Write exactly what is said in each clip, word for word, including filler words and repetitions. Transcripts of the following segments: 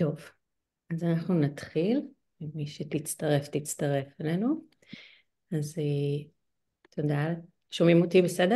טוב, אז אנחנו נתחיל. מי שתצטרף, תצטרף אלינו. אז אה, תודה. שומעים אותי בסדר?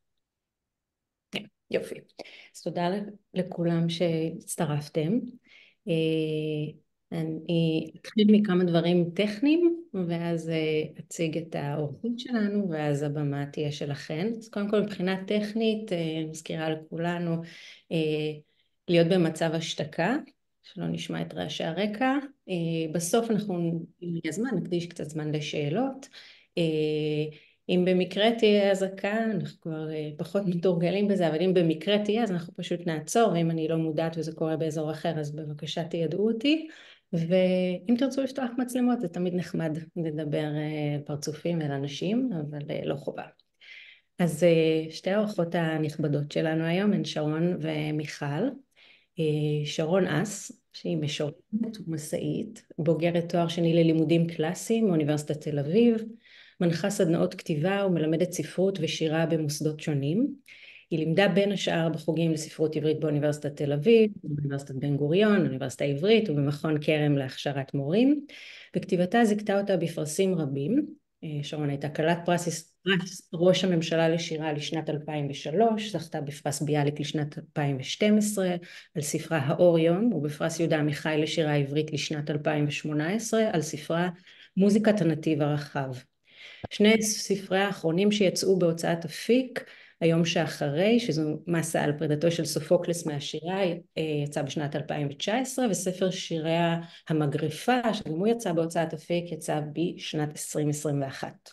כן, יופי. אז תודה לכולם שהצטרפתם. אה, אני אתחיל מכמה דברים טכניים, ואז אה, אציג את האורחות שלנו, ואז הבמה תהיה שלכם. אז קודם כל, מבחינה טכנית, אה, אני מזכירה לכולנו אה, להיות במצב השתקה, שלא נשמע את רעשי הרקע. אה, בסוף אנחנו, אם יהיה זמן, נקדיש קצת זמן לשאלות. אה, אם במקרה תהיה אזעקה, אנחנו כבר אה, פחות מתורגלים בזה, אבל אם במקרה תהיה, אז אנחנו פשוט נעצור, ואם אני לא מודעת וזה קורה באזור אחר, אז בבקשה תיידעו אותי. ואם תרצו לפתוח מצלמות, זה תמיד נחמד לדבר אה, פרצופים אל אנשים, אבל אה, לא חובה. אז אה, שתי האורחות הנכבדות שלנו היום הן שרון ומיכל. אה, שרון אס, שהיא משוררת ומסאית, בוגרת תואר שני ללימודים קלאסיים מאוניברסיטת תל אביב, מנחה סדנאות כתיבה ומלמדת ספרות ושירה במוסדות שונים. היא לימדה בין השאר בחוגים לספרות עברית באוניברסיטת תל אביב, באוניברסיטת בן גוריון, אוניברסיטה העברית ובמכון כרם להכשרת מורים. בכתיבתה זיכתה אותה בפרסים רבים. שרון הייתה כלת פרס ראש הממשלה לשירה לשנת אלפיים ושלוש, זכתה בפרס ביאליק לשנת אלפיים ושתים עשרה על ספרה האור יום, ובפרס יהודה עמיחי לשירה העברית לשנת אלפיים ושמונה עשרה על ספרה מוזיקת הנתיב הרחב. שני ספרי האחרונים שיצאו בהוצאת אפיק, היום שאחרי, שזו מסה על פרידתו של סופוקלס מהשירה, יצא בשנת אלפיים תשע עשרה, וספר שיריה המגרפה, שגם הוא יצא בהוצאת אפיק, יצא בשנת עשרים עשרים ואחת.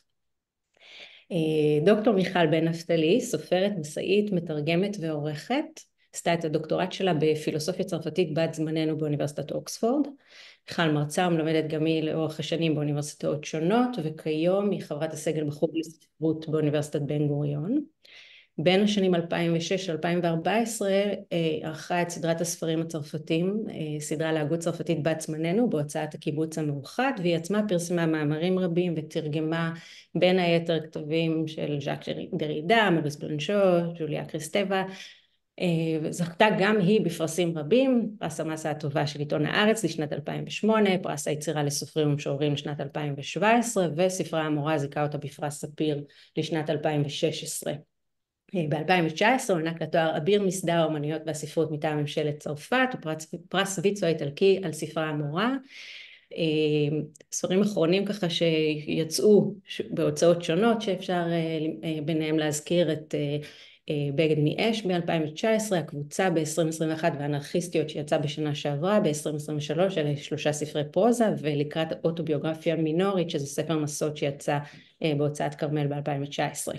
דוקטור מיכל בן נפתלי, סופרת, מסאית, מתרגמת ועורכת, עשתה את הדוקטורט שלה בפילוסופיה צרפתית בת זמננו באוניברסיטת אוקספורד. מיכל מרצה ומלמדת גם היא לאורך השנים באוניברסיטאות שונות, וכיום היא חברת הסגל בחוג לספרות באוניברסיטת בן גוריון. בין השנים אלפיים ושש עד אלפיים וארבע עשרה ערכה את סדרת הספרים הצרפתים, סדרה להגות צרפתית בת זמננו בהוצאת הקיבוץ המאוחד, והיא עצמה פרסמה מאמרים רבים ותרגמה בין היתר כתבים של ז'אק דרידה, מוריס בלנשו, ז'וליה קריסטבה. זכתה גם היא בפרסים רבים, פרס המסה הטובה של עיתון הארץ לשנת אלפיים ושמונה, פרס היצירה לסופרים ומשוררים לשנת אלפיים שבע עשרה, וספרה המורה זיכה אותה בפרס ספיר לשנת אלפיים ושש עשרה. ב-אלפיים תשע עשרה הוענק לתואר אביר מסדר האומנויות והספרות מטעם ממשלת צרפת, ופרס ויצו האיטלקי על ספרה המורה. ספרים אחרונים ככה שיצאו בהוצאות שונות, שאפשר ביניהם להזכיר את בגד מאש ב-אלפיים תשע עשרה, הקבוצה ב-עשרים עשרים ואחת והאנרכיסטיות שיצא בשנה שעברה ב-עשרים עשרים ושלוש, אלה שלושה ספרי פרוזה, ולקראת אוטוביוגרפיה מינורית, שזה ספר מסות שיצא בהוצאת כרמל ב-אלפיים תשע עשרה.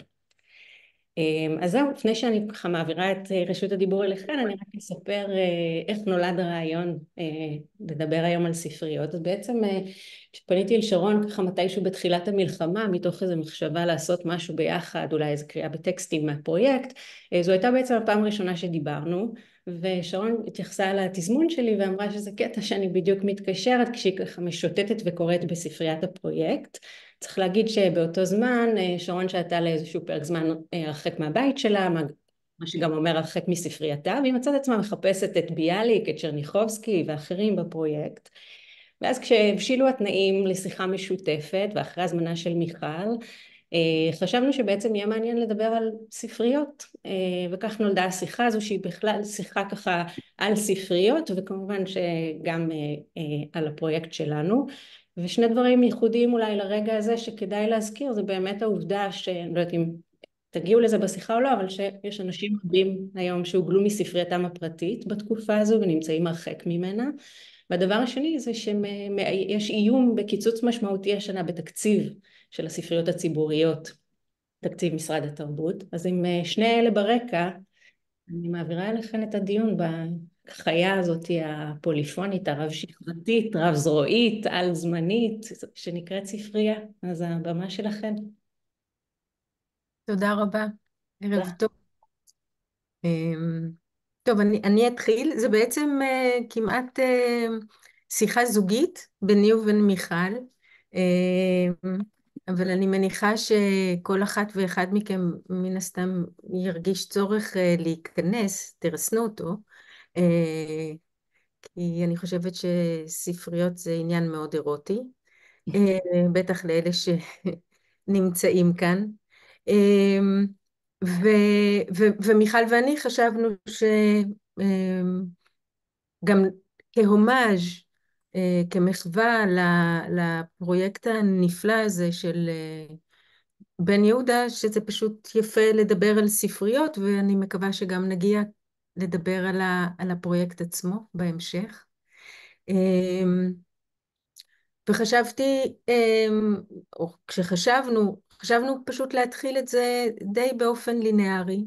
אז זהו, לפני שאני ככה מעבירה את רשות הדיבור אליכן, אני רק אספר איך נולד הרעיון לדבר היום על ספריות. אז בעצם כשפניתי אל שרון ככה מתישהו בתחילת המלחמה, מתוך איזו מחשבה לעשות משהו ביחד, אולי איזו קריאה בטקסטים מהפרויקט, זו הייתה בעצם הפעם הראשונה שדיברנו, ושרון התייחסה על התזמון שלי ואמרה שזה קטע שאני בדיוק מתקשרת כשהיא ככה משוטטת וקוראת בספריית הפרויקט. צריך להגיד שבאותו זמן שרון שהייתה לאיזשהו פרק זמן הרחק מהבית שלה, מה שגם אומר הרחק מספרייתה, והיא מצאת עצמה מחפשת את ביאליק, את צ'רניחובסקי ואחרים בפרויקט. ואז כשהבשילו התנאים לשיחה משותפת ואחרי הזמנה של מיכל, חשבנו שבעצם יהיה מעניין לדבר על ספריות, וכך נולדה השיחה הזו שהיא בכלל שיחה ככה על ספריות, וכמובן שגם על הפרויקט שלנו. ושני דברים ייחודיים אולי לרגע הזה שכדאי להזכיר, זה באמת העובדה שאני לא יודעת אם תגיעו לזה בשיחה או לא, אבל שיש אנשים רבים היום שהוגלו מספרייתם הפרטית בתקופה הזו ונמצאים הרחק ממנה. והדבר השני זה שיש איום בקיצוץ משמעותי השנה בתקציב של הספריות הציבוריות, תקציב משרד התרבות. אז עם שני אלה ברקע, אני מעבירה אליכן את הדיון בחיה הזאת הפוליפונית, הרב שכבתית, רב זרועית, על זמנית, שנקראת ספרייה. אז הבמה שלכן. תודה רבה, ערב טוב. טוב, אני, אני אתחיל. זה בעצם uh, כמעט uh, שיחה זוגית ביני ובין מיכל, uh, אבל אני מניחה שכל אחת ואחד מכם מן הסתם ירגיש צורך uh, להיכנס, תרסנו אותו, uh, כי אני חושבת שספריות זה עניין מאוד אירוטי, בטח לאלה שנמצאים כאן. ו, ו, ומיכל ואני חשבנו שגם כהומאז', כמחווה לפרויקט הנפלא הזה של בן יהודה, שזה פשוט יפה לדבר על ספריות, ואני מקווה שגם נגיע לדבר על, ה, על הפרויקט עצמו בהמשך. וחשבתי, או כשחשבנו, חשבנו פשוט להתחיל את זה די באופן לינארי,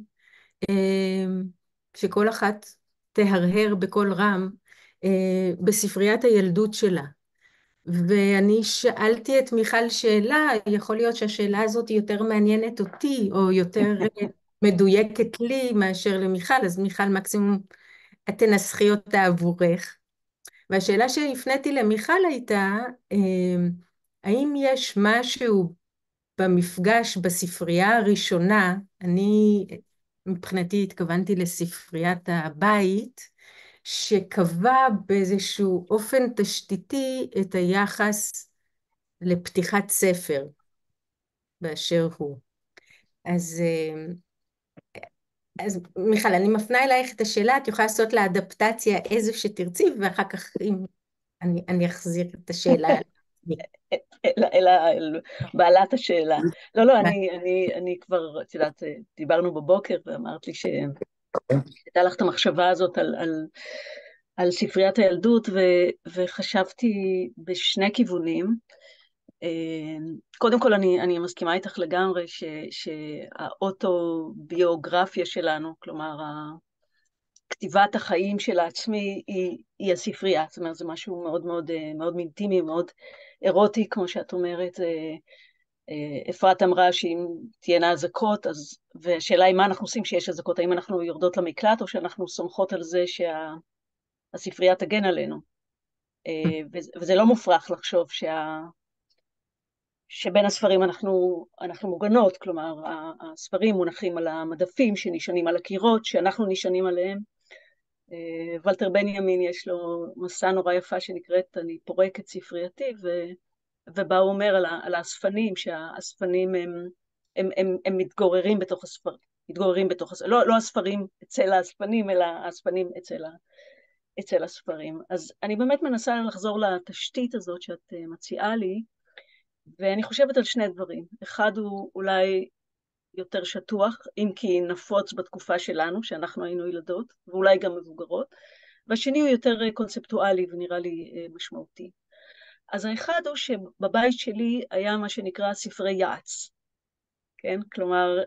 שכל אחת תהרהר בקול רם בספריית הילדות שלה. ואני שאלתי את מיכל שאלה, יכול להיות שהשאלה הזאת היא יותר מעניינת אותי, או יותר מדויקת לי מאשר למיכל, אז מיכל מקסימום את תנסחי אותה עבורך. והשאלה שהפניתי למיכל הייתה, האם יש משהו במפגש בספרייה הראשונה, אני מבחינתי התכוונתי לספריית הבית, שקבע באיזשהו אופן תשתיתי את היחס לפתיחת ספר באשר הוא. אז, אז מיכל, אני מפנה אלייך את השאלה, את יכולה לעשות לה אדפטציה איזו שתרצי, ואחר כך אם אני, אני אחזיר את השאלה. אל בעלת השאלה. לא, לא, אני, אני, אני כבר, את יודעת, דיברנו בבוקר ואמרת לי שהייתה לך את המחשבה הזאת על, על, על ספריית הילדות, ו, וחשבתי בשני כיוונים. קודם כל, אני, אני מסכימה איתך לגמרי ש, שהאוטוביוגרפיה שלנו, כלומר, כתיבת החיים של העצמי היא, היא הספרייה, זאת אומרת, זה משהו מאוד מאוד, מאוד אינטימי, מאוד אירוטי, כמו שאת אומרת. אפרת אמרה שאם תהיינה אזעקות, אז, והשאלה היא מה אנחנו עושים כשיש אזעקות, האם אנחנו יורדות למקלט, או שאנחנו סומכות על זה שהספרייה תגן עלינו. וזה לא מופרך לחשוב שה... שבין הספרים אנחנו, אנחנו מוגנות, כלומר, הספרים מונחים על המדפים שנשענים על הקירות, שאנחנו נשענים עליהם. ולטר בנימין יש לו מסע נורא יפה שנקראת אני פורק את ספרייתי, ו, ובה הוא אומר על, על האספנים, שהאספנים הם, הם, הם, הם מתגוררים בתוך הספרים, מתגוררים בתוך הספרים, לא, לא הספרים אצל האספנים, אלא האספנים אצל, אצל הספרים. אז אני באמת מנסה לחזור לתשתית הזאת שאת מציעה לי, ואני חושבת על שני דברים. אחד הוא אולי יותר שטוח, אם כי נפוץ בתקופה שלנו, שאנחנו היינו ילדות, ואולי גם מבוגרות, והשני הוא יותר קונספטואלי ונראה לי משמעותי. אז האחד הוא שבבית שלי היה מה שנקרא ספרי יעץ, כן? כלומר,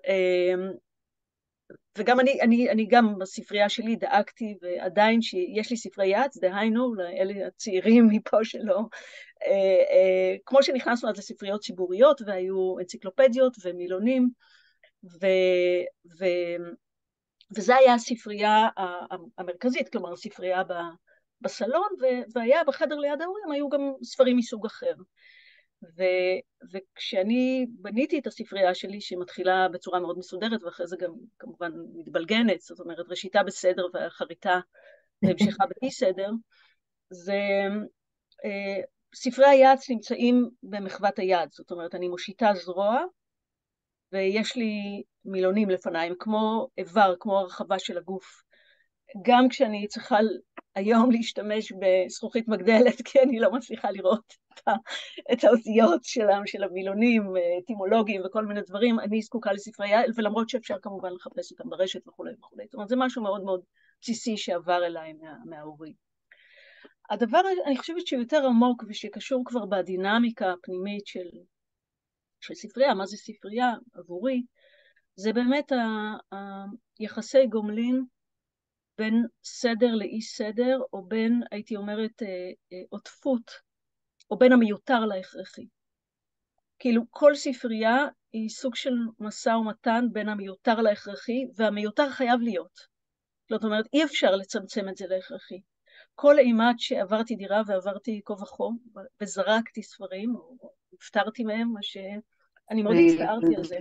וגם אני, אני, אני גם בספרייה שלי דאגתי, ועדיין שיש לי ספרי יעץ, דהיינו, לאלה הצעירים מפה שלא, כמו שנכנסנו אז לספריות ציבוריות, והיו אנציקלופדיות ומילונים, ו, ו, וזה היה הספרייה המרכזית, כלומר הספרייה בסלון, והיה בחדר ליד ההורים, היו גם ספרים מסוג אחר. ו, וכשאני בניתי את הספרייה שלי, שמתחילה בצורה מאוד מסודרת, ואחרי זה גם כמובן מתבלגנת, זאת אומרת, ראשיתה בסדר והחריטה והמשכה באי סדר, זה... ספרי היעץ נמצאים במחוות היד, זאת אומרת, אני מושיטה זרוע, ויש לי מילונים לפניי, כמו איבר, כמו הרחבה של הגוף. גם כשאני צריכה היום להשתמש בזכוכית מגדלת, כי אני לא מצליחה לראות את האותיות שלהם, של המילונים, טימולוגיים וכל מיני דברים, אני זקוקה לספרי יד, ולמרות שאפשר כמובן לחפש אותם ברשת וכו' וכו'. זאת אומרת, זה משהו מאוד מאוד בסיסי שעבר אליי מה, מההורים. הדבר, אני חושבת שהוא יותר עמוק ושקשור כבר בדינמיקה הפנימית של, של ספרייה, מה זה ספרייה עבורי, זה באמת היחסי גומלין בין סדר לאי סדר, או בין, הייתי אומרת, עוטפות, או בין המיותר להכרחי. כאילו כל ספרייה היא סוג של משא ומתן בין המיותר להכרחי, והמיותר חייב להיות. זאת אומרת, אי אפשר לצמצם את זה להכרחי. כל אימת שעברתי דירה ועברתי כה וכה, וזרקתי ספרים, או הפטרתי מהם, מה שאני מאוד הצטערתי על זה.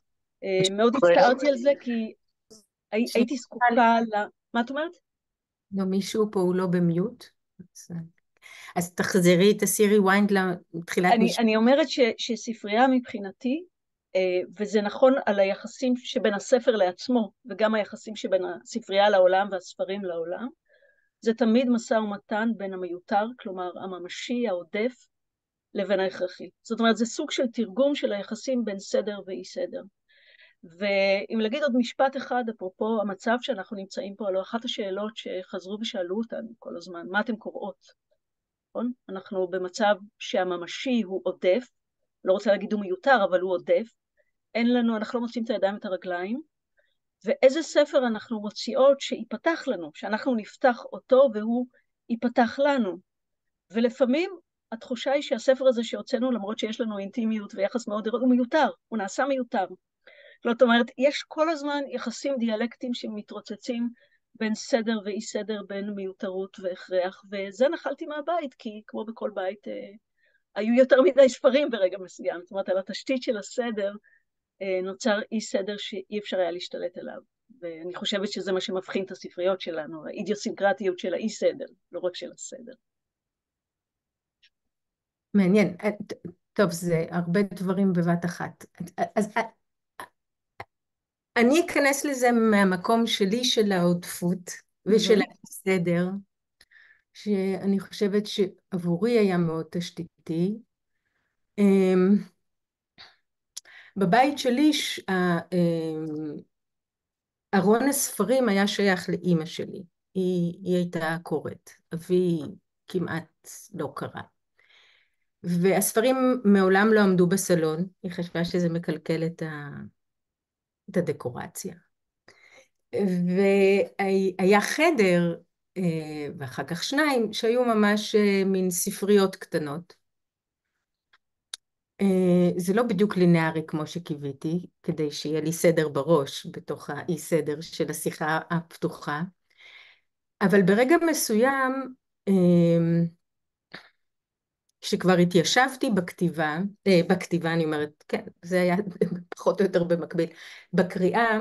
מאוד הצטערתי על זה, כי הייתי זקוקה ל... מה את אומרת? לא, מישהו פה הוא לא במיוט. אז, אז תחזרי, תסירי ויינד לתחילת אני, משפט. אני אומרת ש, שספרייה מבחינתי, אה, וזה נכון על היחסים שבין הספר לעצמו, וגם היחסים שבין הספרייה לעולם והספרים לעולם, זה תמיד משא ומתן בין המיותר, כלומר הממשי, העודף, לבין ההכרחי. זאת אומרת, זה סוג של תרגום של היחסים בין סדר ואי סדר. ואם להגיד עוד משפט אחד, אפרופו המצב שאנחנו נמצאים פה, הלוא אחת השאלות שחזרו ושאלו אותנו כל הזמן, מה אתם קוראות? נכון? אנחנו במצב שהממשי הוא עודף, לא רוצה להגיד הוא מיותר, אבל הוא עודף. אין לנו, אנחנו לא מוצאים את הידיים ואת הרגליים, ואיזה ספר אנחנו מוציאות שיפתח לנו, שאנחנו נפתח אותו והוא ייפתח לנו. ולפעמים התחושה היא שהספר הזה שהוצאנו, למרות שיש לנו אינטימיות ויחס מאוד, הוא מיותר, הוא נעשה מיותר. זאת אומרת, יש כל הזמן יחסים דיאלקטיים שמתרוצצים בין סדר ואי סדר, בין מיותרות והכרח, וזה נחלתי מהבית, כי כמו בכל בית, אה, היו יותר מדי ספרים ברגע מסוים. זאת אומרת, על התשתית של הסדר אה, נוצר אי סדר שאי אפשר היה להשתלט עליו. ואני חושבת שזה מה שמבחין את הספריות שלנו, האידיוסינקרטיות של האי סדר, לא רק של הסדר. מעניין. טוב, זה הרבה דברים בבת אחת. אז אני אכנס לזה מהמקום שלי של העודפות ושל הסדר, שאני חושבת שעבורי היה מאוד תשתיתי. בבית שלי ארון הספרים היה שייך לאימא שלי. היא, היא הייתה קוראת, אבי כמעט לא קרא. והספרים מעולם לא עמדו בסלון, היא חשבה שזה מקלקל את, ה... את הדקורציה. והיה חדר, ואחר כך שניים, שהיו ממש מין ספריות קטנות. זה לא בדיוק לינארי כמו שקיוויתי, כדי שיהיה לי סדר בראש בתוך האי סדר של השיחה הפתוחה. אבל ברגע מסוים, כשכבר התיישבתי בכתיבה, בכתיבה אני אומרת, כן, זה היה פחות או יותר במקביל, בקריאה,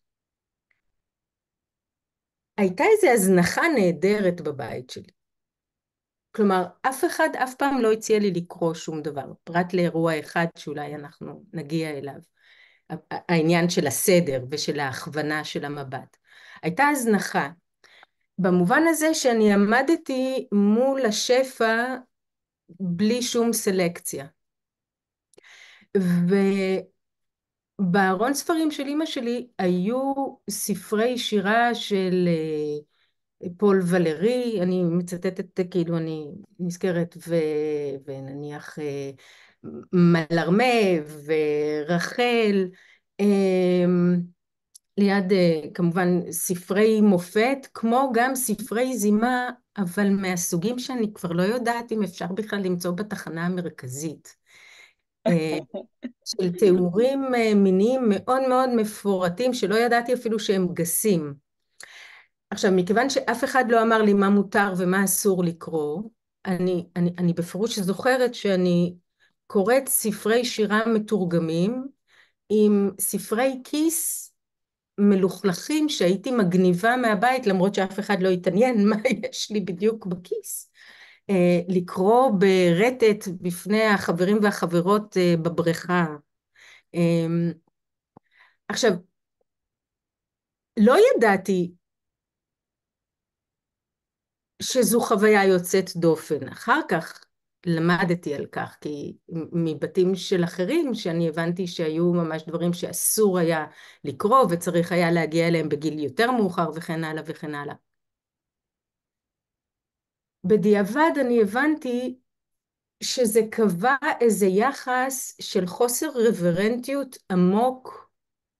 הייתה איזו הזנחה נהדרת בבית שלי. כלומר, אף אחד אף פעם לא הציע לי לקרוא שום דבר, פרט לאירוע אחד שאולי אנחנו נגיע אליו, העניין של הסדר ושל ההכוונה של המבט. הייתה הזנחה, במובן הזה שאני עמדתי מול השפע בלי שום סלקציה. ובארון ספרים של אמא שלי היו ספרי שירה של פול ולרי, אני מצטטת כאילו אני נזכרת, ו... ונניח מלרמה ורחל, ליד כמובן ספרי מופת, כמו גם ספרי זימה, אבל מהסוגים שאני כבר לא יודעת אם אפשר בכלל למצוא בתחנה המרכזית. של תיאורים מיניים מאוד מאוד מפורטים, שלא ידעתי אפילו שהם גסים. עכשיו, מכיוון שאף אחד לא אמר לי מה מותר ומה אסור לקרוא, אני, אני, אני בפירוש זוכרת שאני קוראת ספרי שירה מתורגמים, עם ספרי כיס מלוכלכים שהייתי מגניבה מהבית, למרות שאף אחד לא התעניין מה יש לי בדיוק בכיס. לקרוא ברטט בפני החברים והחברות בבריכה. עכשיו, לא ידעתי שזו חוויה יוצאת דופן. אחר כך למדתי על כך, כי מבתים של אחרים שאני הבנתי שהיו ממש דברים שאסור היה לקרוא וצריך היה להגיע אליהם בגיל יותר מאוחר וכן הלאה וכן הלאה. בדיעבד אני הבנתי שזה קבע איזה יחס של חוסר רברנטיות עמוק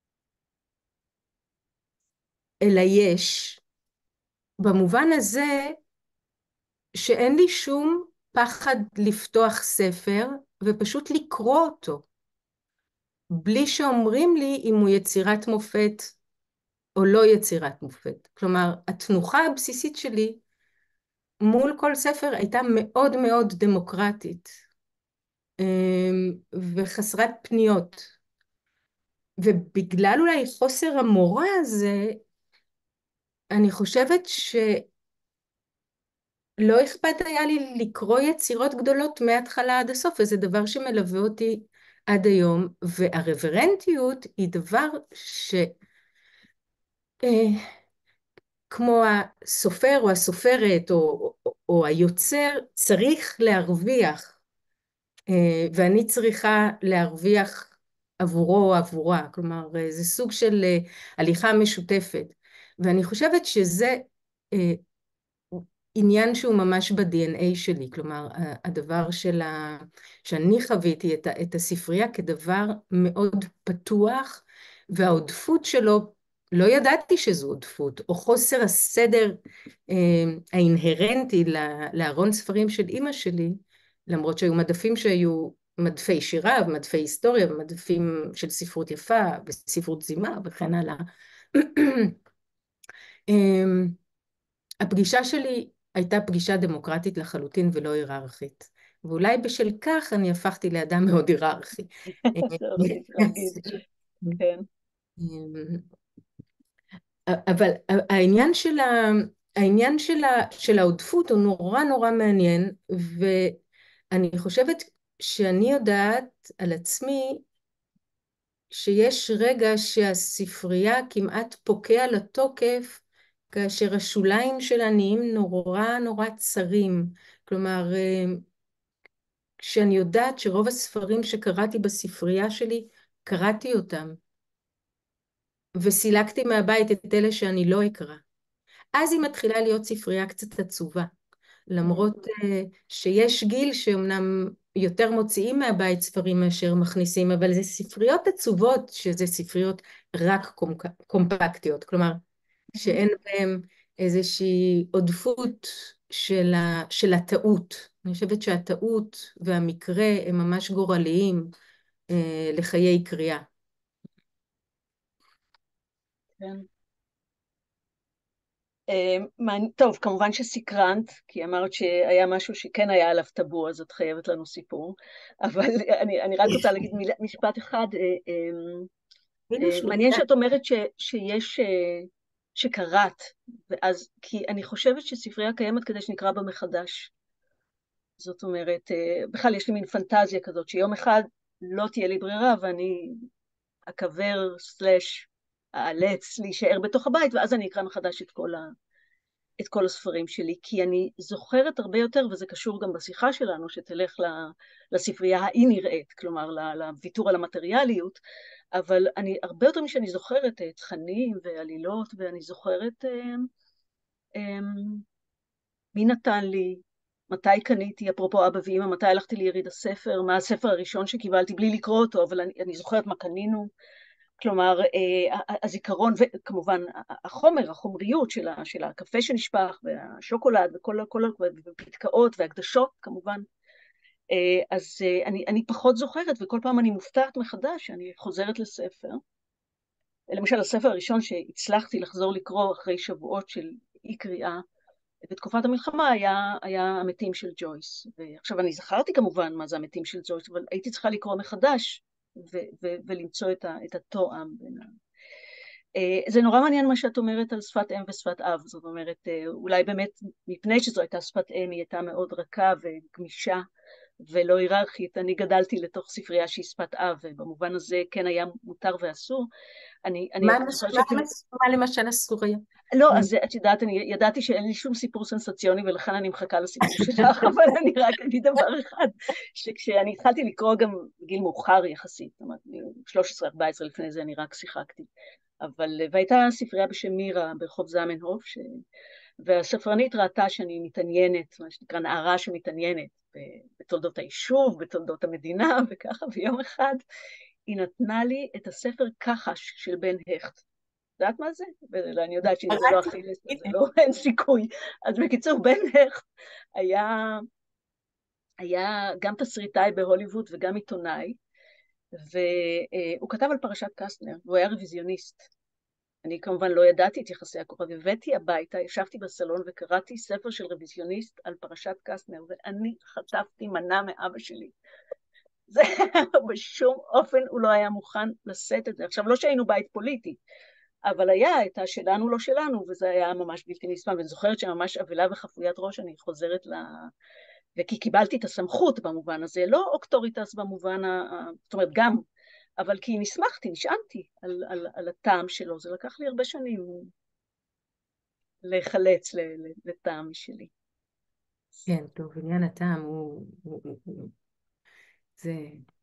אל היש, במובן הזה שאין לי שום פחד לפתוח ספר ופשוט לקרוא אותו, בלי שאומרים לי אם הוא יצירת מופת או לא יצירת מופת. כלומר, התנוחה הבסיסית שלי מול כל ספר הייתה מאוד מאוד דמוקרטית וחסרת פניות. ובגלל אולי חוסר המורא הזה, אני חושבת לא אכפת היה לי לקרוא יצירות גדולות מההתחלה עד הסוף, וזה דבר שמלווה אותי עד היום, והרוורנטיות היא דבר ש... אה, כמו הסופר או הסופרת או, או, או היוצר צריך להרוויח, אה, ואני צריכה להרוויח עבורו או עבורה, כלומר אה, זה סוג של אה, הליכה משותפת, ואני חושבת שזה אה, עניין שהוא ממש ב-די אן איי שלי, כלומר הדבר של ה... שאני חוויתי את, ה... את הספרייה כדבר מאוד פתוח, והעודפות שלו, לא ידעתי שזו עודפות, או חוסר הסדר אה, האינהרנטי לארון ספרים של אימא שלי, למרות שהיו מדפים שהיו מדפי שירה ומדפי היסטוריה ומדפים של ספרות יפה וספרות זימה וכן הלאה. הפגישה שלי הייתה פגישה דמוקרטית לחלוטין ולא היררכית, ואולי בשל כך אני הפכתי לאדם מאוד היררכי. צריך להגיד, כן. אבל העניין של ה... העניין של, ה... של העודפות הוא נורא נורא מעניין, ואני חושבת שאני יודעת על עצמי שיש רגע שהספרייה כמעט פוקע לתוקף, כאשר השוליים שלה נהיים נורא נורא צרים. כלומר, כשאני יודעת שרוב הספרים שקראתי בספרייה שלי, קראתי אותם, וסילקתי מהבית את אלה שאני לא אקרא. אז היא מתחילה להיות ספרייה קצת עצובה, למרות שיש גיל שאומנם יותר מוציאים מהבית ספרים מאשר מכניסים, אבל זה ספריות עצובות, שזה ספריות רק קומפקטיות, כלומר, שאין בהם איזושהי עודפות של, ה, של הטעות. אני חושבת שהטעות והמקרה הם ממש גורליים אה, לחיי קריאה. כן. טוב, כמובן שסקרנת, כי אמרת שהיה משהו שכן היה עליו טאבו, אז את חייבת לנו סיפור, אבל אני, אני רק רוצה להגיד מילה, משפט אחד, מעניין שאת אומרת ש, שיש, שקראת, ואז, כי אני חושבת שספרייה קיימת כדי שנקרא בה מחדש. זאת אומרת, בכלל יש לי מין פנטזיה כזאת, שיום אחד לא תהיה לי ברירה, ואני אקבר סלש האלץ להישאר בתוך הבית, ואז אני אקרא מחדש את כל, ה, את כל הספרים שלי, כי אני זוכרת הרבה יותר, וזה קשור גם בשיחה שלנו, שתלך לספרייה האי נראית, כלומר לוויתור על המטריאליות, אבל אני, הרבה יותר משאני זוכרת תכנים ועלילות, ואני זוכרת אה, אה, מי נתן לי, מתי קניתי, אפרופו אבא ואמא, מתי הלכתי ליריד הספר, מה הספר הראשון שקיבלתי בלי לקרוא אותו, אבל אני, אני זוכרת מה קנינו, כלומר, הזיכרון, וכמובן החומר, החומריות של, ה, של הקפה שנשפך, והשוקולד, וכל כל, הפתקאות והקדשות, כמובן. אז אני, אני פחות זוכרת, וכל פעם אני מופתעת מחדש, אני חוזרת לספר. למשל, הספר הראשון שהצלחתי לחזור לקרוא אחרי שבועות של אי קריאה, בתקופת המלחמה היה, היה המתים של ג'ויס. ועכשיו אני זכרתי כמובן מה זה המתים של ג'ויס, אבל הייתי צריכה לקרוא מחדש, ו- ו- ולמצוא את, ה- את התואם. זה נורא מעניין מה שאת אומרת על שפת אם ושפת אב, זאת אומרת, אולי באמת מפני שזו הייתה שפת אם, היא הייתה מאוד רכה וגמישה ולא היררכית. אני גדלתי לתוך ספרייה שהיא שפת אב, ובמובן הזה כן היה מותר ואסור. אני, אני מה, מה, מה למשל אסור היה? לא, אז את יודעת, אני ידעתי שאין לי שום סיפור סנסציוני, ולכן אני מחכה לסיפור שלך, אבל אני רק אגיד דבר אחד, שכשאני התחלתי לקרוא גם בגיל מאוחר יחסית, זאת אומרת, שלוש עשרה ארבע עשרה לפני זה אני רק שיחקתי, אבל, והייתה ספרייה בשם מירה ברחוב זמנהוף, ש... והספרנית ראתה שאני מתעניינת, מה שנקרא נערה שמתעניינת, בתולדות היישוב, בתולדות המדינה, וככה, ויום אחד היא נתנה לי את הספר כחש של בן הכט, יודעת מה זה? ואני יודעת שאם זה לא אכילס, זה לא, אין סיכוי. אז בקיצור, בן הכט היה, היה גם תסריטאי בהוליווד וגם עיתונאי, והוא כתב על פרשת קסטנר, והוא היה רוויזיוניסט. אני כמובן לא ידעתי את יחסי הכוכב, הבאתי הביתה, ישבתי בסלון וקראתי ספר של רוויזיוניסט על פרשת קסטנר, ואני חטפתי מנה מאבא שלי. זה בשום אופן הוא לא היה מוכן לשאת את זה. עכשיו, לא שהיינו בית פוליטי, אבל היה את השלנו לא שלנו, וזה היה ממש בלתי נסבל, ואני זוכרת שממש אבלה וחפוית ראש, אני חוזרת ל... וכי קיבלתי את הסמכות במובן הזה, לא אוקטוריטס במובן, ה... זאת אומרת גם, אבל כי נסמכתי, נשענתי על, על, על הטעם שלו, זה לקח לי הרבה שנים להיחלץ לטעם משלי. כן, טוב, עניין הטעם הוא... הוא, הוא, הוא זה...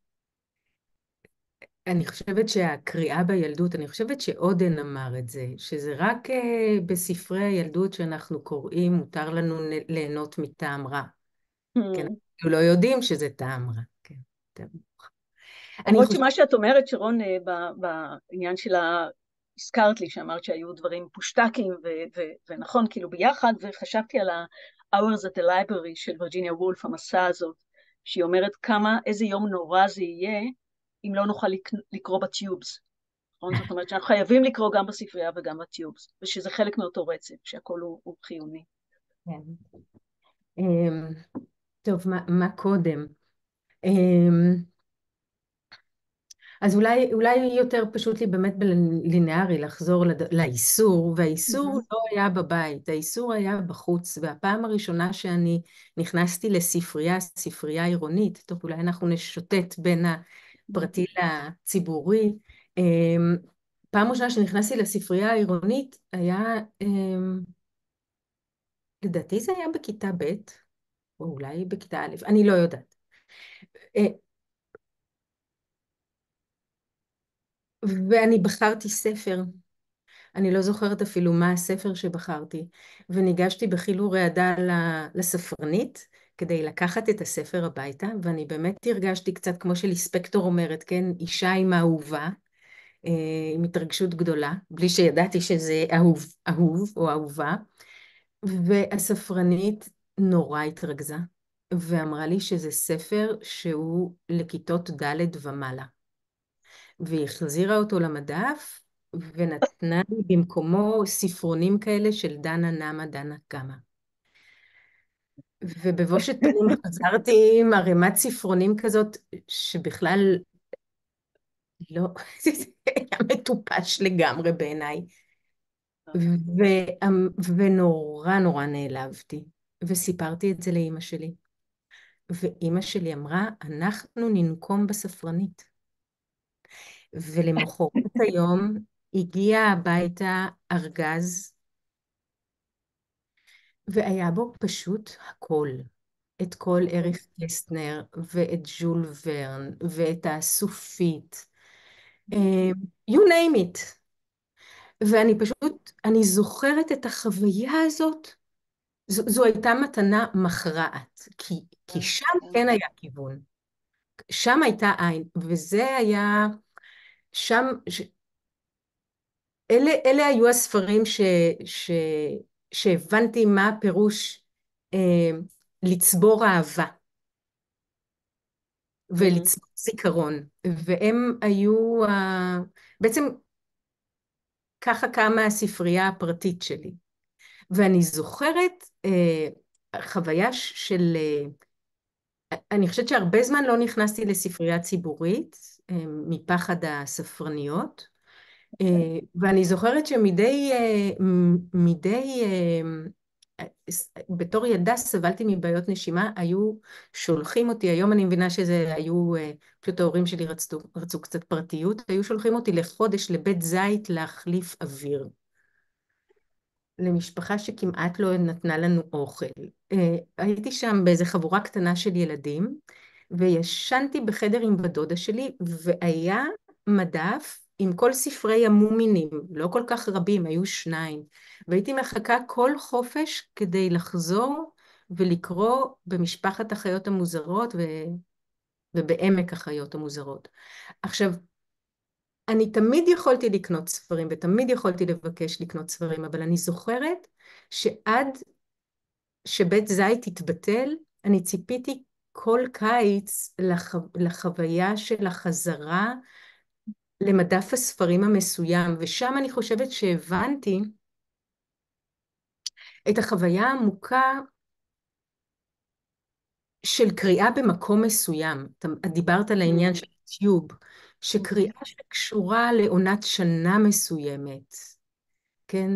אני חושבת שהקריאה בילדות, אני חושבת שעודן אמר את זה, שזה רק uh, בספרי הילדות שאנחנו קוראים, מותר לנו ליהנות מטעם רע. כן, אנחנו לא יודעים שזה טעם רע. כן, טעם רע. למרות חושבת... שמה שאת אומרת, שרון, בעניין של ה... הזכרת לי שאמרת שהיו דברים פושטקים, ו- ו- ונכון, כאילו ביחד, וחשבתי על ה-Hours at the Library של וירג'יניה וולף, המסע הזאת, שהיא אומרת כמה, איזה יום נורא זה יהיה, אם לא נוכל לק- לקרוא בטיובס. נכון? זאת אומרת שאנחנו חייבים לקרוא גם בספרייה וגם בטיובס, ושזה חלק מאותו רצף, שהכל הוא, הוא חיוני. כן. Um, טוב, מה, מה קודם? Um, אז אולי, אולי יותר פשוט לי באמת בלינארי לחזור לד... לאיסור, והאיסור Mm-hmm. לא היה בבית, האיסור היה בחוץ, והפעם הראשונה שאני נכנסתי לספרייה, ספרייה עירונית, טוב, אולי אנחנו נשוטט בין הפרטי לציבורי, פעם ראשונה שנכנסתי לספרייה העירונית היה, לדעתי זה היה בכיתה ב', או אולי בכיתה א', אני לא יודעת. ואני בחרתי ספר, אני לא זוכרת אפילו מה הספר שבחרתי, וניגשתי בחיל ורעדה לספרנית, כדי לקחת את הספר הביתה, ואני באמת הרגשתי קצת כמו שליספקטור אומרת, כן, אישה עם אהובה, עם התרגשות גדולה, בלי שידעתי שזה אהוב, אהוב או אהובה, והספרנית נורא התרגזה, ואמרה לי שזה ספר שהוא לכיתות ד' ומעלה. והיא החזירה אותו למדף, ונתנה לי במקומו ספרונים כאלה של דנה נמה דנה קמה. ובבושת פנים חזרתי עם ערימת ספרונים כזאת, שבכלל לא, זה היה מטופש לגמרי בעיניי. ו... ונורא נורא נעלבתי, וסיפרתי את זה לאמא שלי. ואמא שלי אמרה, אנחנו ננקום בספרנית. ולמחרת היום הגיע הביתה ארגז, והיה בו פשוט הכל. את כל אריך קסטנר, ואת ז'ול ורן, ואת הסופית. you name it. ואני פשוט, אני זוכרת את החוויה הזאת, זו, זו הייתה מתנה מכרעת, כי, כי שם כן היה כיוון. שם הייתה עין, וזה היה, שם, ש... אלה, אלה היו הספרים ש, ש, שהבנתי מה הפירוש אה, לצבור אהבה, ולצבור זיכרון, והם היו, אה, בעצם ככה קמה הספרייה הפרטית שלי. ואני זוכרת אה, חוויה של, אה, אני חושבת שהרבה זמן לא נכנסתי לספרייה ציבורית, אה, מפחד הספרניות, אה, ואני זוכרת שמדי, אה, מדי, אה, בתור ילדה סבלתי מבעיות נשימה, היו שולחים אותי, היום אני מבינה שזה היו, אה, פשוט ההורים שלי רצו, רצו קצת פרטיות, היו שולחים אותי לחודש לבית זית להחליף אוויר. למשפחה שכמעט לא נתנה לנו אוכל. הייתי שם באיזו חבורה קטנה של ילדים, וישנתי בחדר עם בדודה שלי, והיה מדף עם כל ספרי המומינים, לא כל כך רבים, היו שניים, והייתי מחכה כל חופש כדי לחזור ולקרוא במשפחת החיות המוזרות ו... ובעמק החיות המוזרות. עכשיו, אני תמיד יכולתי לקנות ספרים, ותמיד יכולתי לבקש לקנות ספרים, אבל אני זוכרת שעד שבית זית התבטל, אני ציפיתי כל קיץ לח... לחוויה של החזרה למדף הספרים המסוים, ושם אני חושבת שהבנתי את החוויה העמוקה של קריאה במקום מסוים. אתה דיברת על העניין של טיוב, שקריאה שקשורה לעונת שנה מסוימת, כן,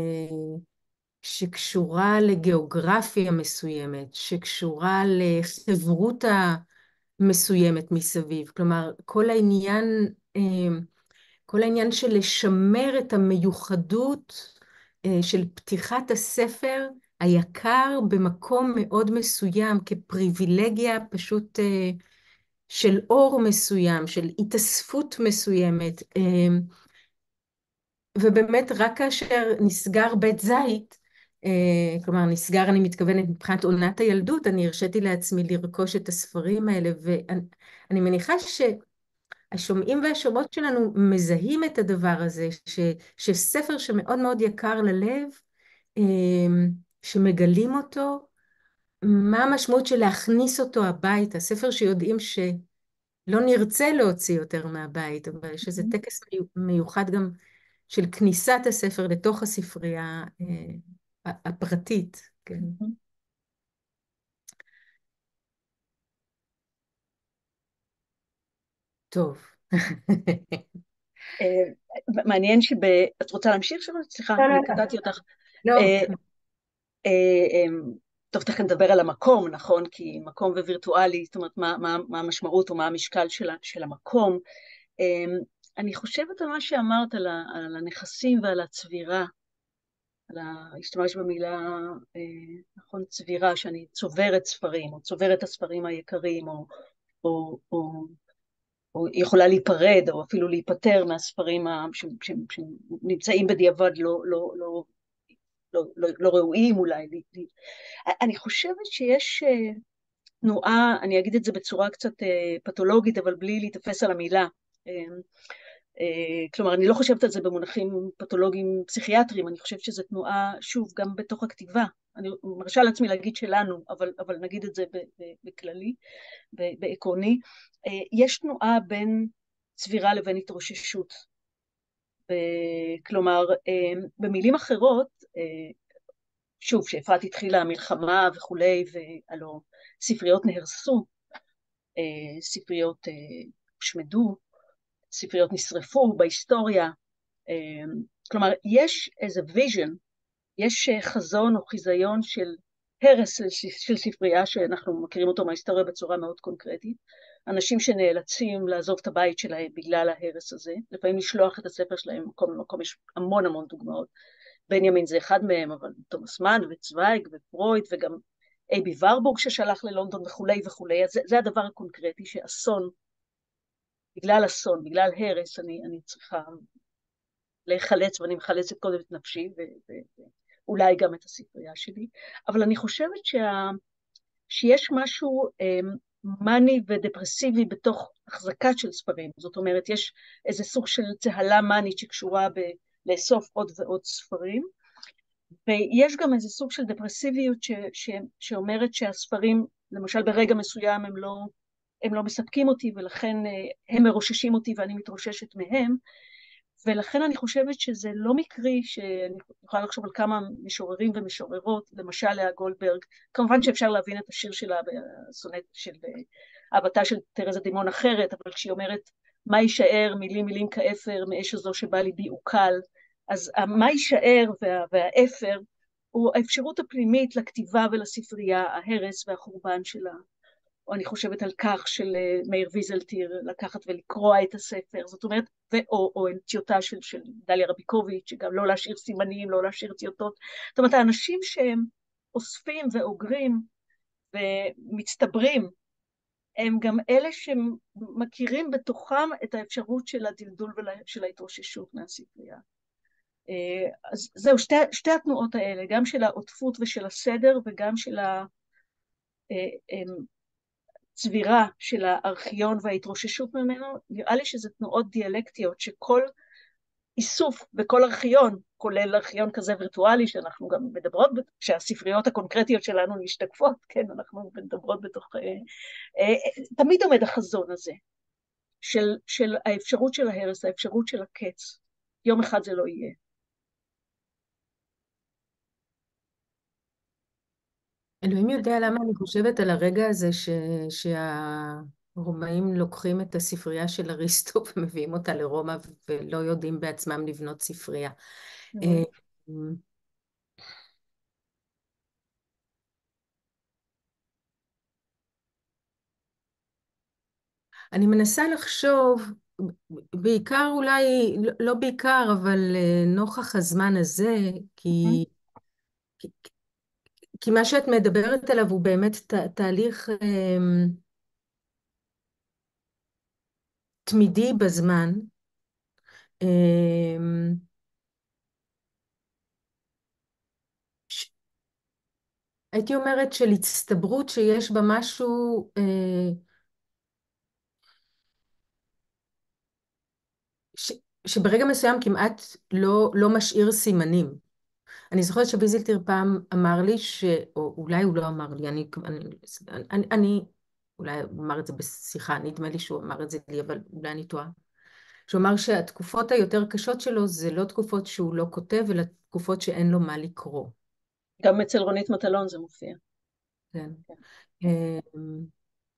שקשורה לגיאוגרפיה מסוימת, שקשורה לחברותה מסוימת מסביב. כלומר, כל העניין, כל העניין של לשמר את המיוחדות של פתיחת הספר היקר במקום מאוד מסוים, כפריבילגיה פשוט של אור מסוים, של התאספות מסוימת. ובאמת רק כאשר נסגר בית זית, כלומר נסגר, אני מתכוונת מבחינת עונת הילדות, אני הרשיתי לעצמי לרכוש את הספרים האלה, ואני מניחה שהשומעים והשומעות שלנו מזהים את הדבר הזה, ש, שספר שמאוד מאוד יקר ללב, שמגלים אותו, מה המשמעות של להכניס אותו הביתה, ספר שיודעים שלא נרצה להוציא יותר מהבית, אבל יש איזה טקס מיוחד גם של כניסת הספר לתוך הספרייה אה, הפרטית. כן. טוב. מעניין שב... את רוצה להמשיך שלו? סליחה, אני קטעתי אותך. לא. טוב, תכף נדבר על המקום, נכון? כי מקום ווירטואלי, זאת אומרת, מה, מה, מה המשמעות או מה המשקל של, של המקום. אני חושבת על מה שאמרת, על, ה, על הנכסים ועל הצבירה, על להשתמש במילה, נכון, צבירה, שאני צוברת ספרים, או צוברת הספרים היקרים, או, או, או, או יכולה להיפרד, או אפילו להיפטר מהספרים שנמצאים בדיעבד לא, לא, לא, לא, לא, לא ראויים אולי. אני חושבת שיש תנועה, אני אגיד את זה בצורה קצת פתולוגית, אבל בלי להתאפס על המילה. כלומר, אני לא חושבת על זה במונחים פתולוגיים פסיכיאטריים, אני חושבת שזו תנועה, שוב, גם בתוך הכתיבה. אני מרשה לעצמי להגיד שלנו, אבל, אבל נגיד את זה בכללי, בעקרוני. יש תנועה בין צבירה לבין התרוששות. כלומר, במילים אחרות, שוב, שאפרת התחילה המלחמה וכולי, והלא ספריות נהרסו, ספריות הושמדו, ספריות נשרפו בהיסטוריה. כלומר, יש איזה ויז'ן, יש חזון או חיזיון של הרס של ספרייה, שאנחנו מכירים אותו מההיסטוריה בצורה מאוד קונקרטית. אנשים שנאלצים לעזוב את הבית שלהם בגלל ההרס הזה, לפעמים לשלוח את הספר שלהם ממקום למקום, יש המון המון דוגמאות. בנימין זה אחד מהם, אבל תומאס מאן וצוויג ופרויד, וגם אייבי ורבורג ששלח ללונדון וכולי וכולי. אז זה, זה הדבר הקונקרטי, שאסון, בגלל אסון, בגלל הרס, אני, אני צריכה להיחלץ, ואני מחלצת קודם את נפשי, ואולי גם את הספרייה שלי. אבל אני חושבת שה, שיש משהו אה, מני ודפרסיבי בתוך החזקת של ספרים. זאת אומרת, יש איזה סוג של צהלה מנית שקשורה ב... לאסוף עוד ועוד ספרים, ויש גם איזה סוג של דפרסיביות ש, ש, שאומרת שהספרים, למשל ברגע מסוים הם לא, הם לא מספקים אותי, ולכן הם מרוששים אותי ואני מתרוששת מהם, ולכן אני חושבת שזה לא מקרי, שאני יכולה לחשוב על כמה משוררים ומשוררות, למשל לאה גולדברג, כמובן שאפשר להבין את השיר שלה, הסונט של אהבתה של תרזה דימון אחרת, אבל כשהיא אומרת, מה יישאר מילים מילים כאפר, מאש הזו שבא ליבי הוא קל, אז מה יישאר וה, והאפר הוא האפשרות הפנימית לכתיבה ולספרייה, ההרס והחורבן שלה. או אני חושבת על כך של מאיר ויזלטיר, לקחת ולקרוע את הספר, זאת אומרת, ו, או, או טיוטה של, של דליה רביקוביץ', שגם לא להשאיר סימנים, לא להשאיר טיוטות. זאת אומרת, האנשים שהם אוספים ואוגרים ומצטברים, הם גם אלה שמכירים בתוכם את האפשרות של הדלדול ושל ההתרוששות מהספרייה. אז זהו, שתי, שתי התנועות האלה, גם של העוטפות ושל הסדר, וגם של הצבירה של הארכיון וההתרוששות ממנו, נראה לי שזה תנועות דיאלקטיות, שכל איסוף בכל ארכיון, כולל ארכיון כזה וירטואלי, שאנחנו גם מדברות, שהספריות הקונקרטיות שלנו משתקפות, כן, אנחנו מדברות בתוך... תמיד עומד החזון הזה, של, של האפשרות של ההרס, האפשרות של הקץ. יום אחד זה לא יהיה. אלוהים יודע למה אני חושבת על הרגע הזה ש... שה... הרומאים לוקחים את הספרייה של אריסטו ומביאים אותה לרומא ולא יודעים בעצמם לבנות ספרייה. Mm. אני מנסה לחשוב, בעיקר אולי, לא לא בעיקר, אבל אה, נוכח הזמן הזה, כי, כי, כי מה שאת מדברת עליו הוא באמת ת, תהליך אה, תמידי בזמן. אה, ש, הייתי אומרת של הצטברות שיש בה משהו אה, ש, שברגע מסוים כמעט לא, לא משאיר סימנים. אני זוכרת שוויזלטיר פעם אמר לי, ש... או אולי הוא לא אמר לי, אני, אני, אני, אני אולי הוא אמר את זה בשיחה, נדמה לי שהוא אמר את זה לי, אבל אולי אני טועה. שהוא אמר שהתקופות היותר קשות שלו זה לא תקופות שהוא לא כותב, אלא תקופות שאין לו מה לקרוא. גם אצל רונית מטלון זה מופיע. כן. כן. אמ,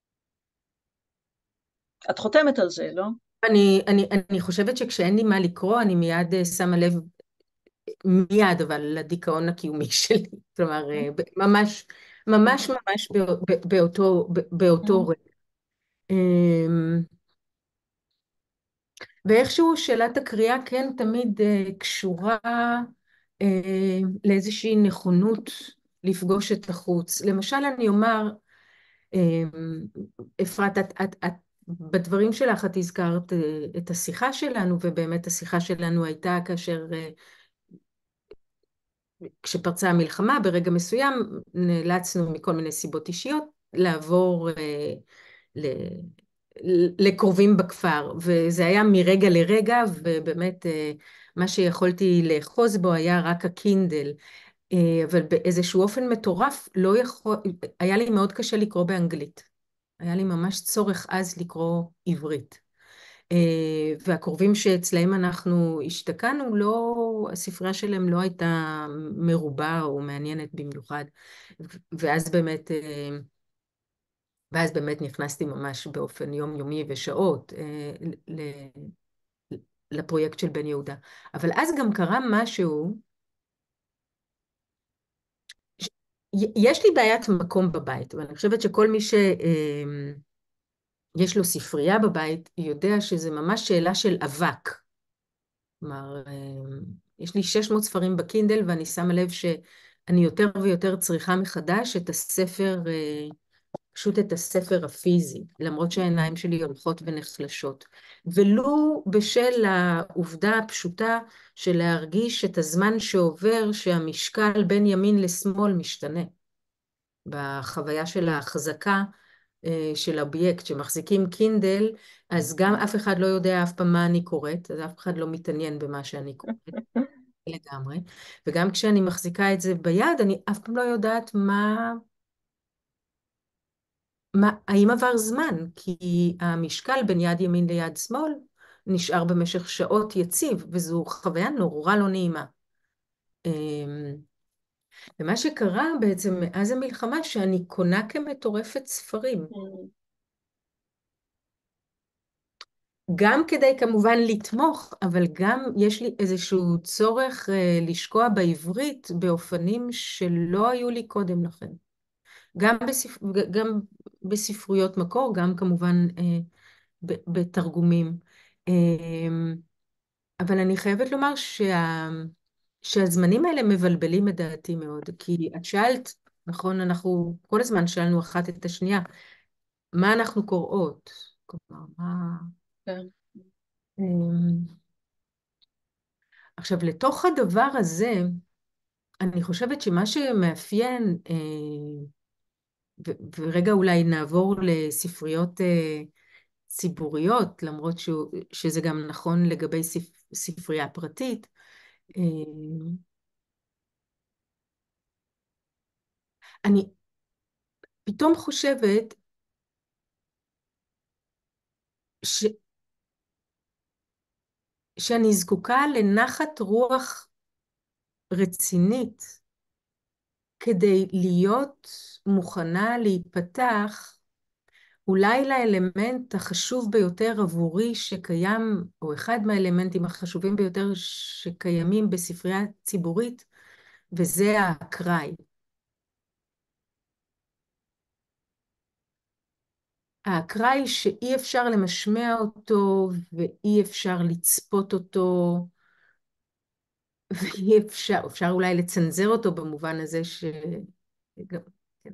את חותמת על זה, לא? אני, אני, אני חושבת שכשאין לי מה לקרוא, אני מיד אה, שמה לב, מיד, אבל לדיכאון הקיומי שלי. כלומר, אה, ב- ממש, ממש, ממש בא- ב- באותו, ב- באותו רגע. אמ, ואיכשהו שאלת הקריאה כן תמיד אה, קשורה אה, לאיזושהי נכונות לפגוש את החוץ. למשל, אני אומר, אה, אפרת, את, את, את, בדברים שלך את הזכרת אה, את השיחה שלנו, ובאמת השיחה שלנו הייתה כאשר, אה, כשפרצה המלחמה, ברגע מסוים נאלצנו מכל מיני סיבות אישיות לעבור אה, ל... לקרובים בכפר, וזה היה מרגע לרגע, ובאמת אה, מה שיכולתי לאחוז בו היה רק הקינדל, אה, אבל באיזשהו אופן מטורף לא יכול, היה לי מאוד קשה לקרוא באנגלית, היה לי ממש צורך אז לקרוא עברית. אה, והקרובים שאצלהם אנחנו השתקענו, לא, הספרייה שלהם לא הייתה מרובה או מעניינת במיוחד, ואז באמת אה, ואז באמת נכנסתי ממש באופן יומיומי ושעות אה, ל- לפרויקט של בן יהודה. אבל אז גם קרה משהו, ש- יש לי בעיית מקום בבית, ואני חושבת שכל מי שיש לו ספרייה בבית יודע שזה ממש שאלה של אבק. כלומר, אה, יש לי שש מאות ספרים בקינדל, ואני שמה לב שאני יותר ויותר צריכה מחדש את הספר, אה, פשוט את הספר הפיזי, למרות שהעיניים שלי הולכות ונחלשות. ולו בשל העובדה הפשוטה של להרגיש את הזמן שעובר, שהמשקל בין ימין לשמאל משתנה. בחוויה של ההחזקה אה, של אובייקט, שמחזיקים קינדל, אז גם אף אחד לא יודע אף פעם מה אני קוראת, אז אף אחד לא מתעניין במה שאני קוראת. לגמרי. וגם כשאני מחזיקה את זה ביד, אני אף פעם לא יודעת מה... מה, האם עבר זמן? כי המשקל בין יד ימין ליד שמאל נשאר במשך שעות יציב, וזו חוויה נורא לא נעימה. אמ, ומה שקרה בעצם מאז המלחמה, שאני קונה כמטורפת ספרים. גם כדי כמובן לתמוך, אבל גם יש לי איזשהו צורך אה, לשקוע בעברית באופנים שלא היו לי קודם לכן. גם, בספ... גם בספרויות מקור, גם כמובן אה, בתרגומים. אמ, אבל אני חייבת לומר שה... שהזמנים האלה מבלבלים את דעתי מאוד, כי את שאלת, נכון, אנחנו כל הזמן שאלנו אחת את השנייה, מה אנחנו קוראות? כלומר, מה... כן. אמ, עכשיו, לתוך הדבר הזה, אני חושבת שמה שמאפיין, אה, ו- ורגע אולי נעבור לספריות אה, ציבוריות, למרות שהוא, שזה גם נכון לגבי ספ, ספרייה פרטית. אה, אני פתאום חושבת ש, שאני זקוקה לנחת רוח רצינית כדי להיות מוכנה להיפתח אולי לאלמנט החשוב ביותר עבורי שקיים, או אחד מהאלמנטים החשובים ביותר שקיימים בספרייה ציבורית, וזה האקראי. האקראי שאי אפשר למשמע אותו, ואי אפשר לצפות אותו, ואי אפשר, אפשר אולי לצנזר אותו במובן הזה ש... גם, כן.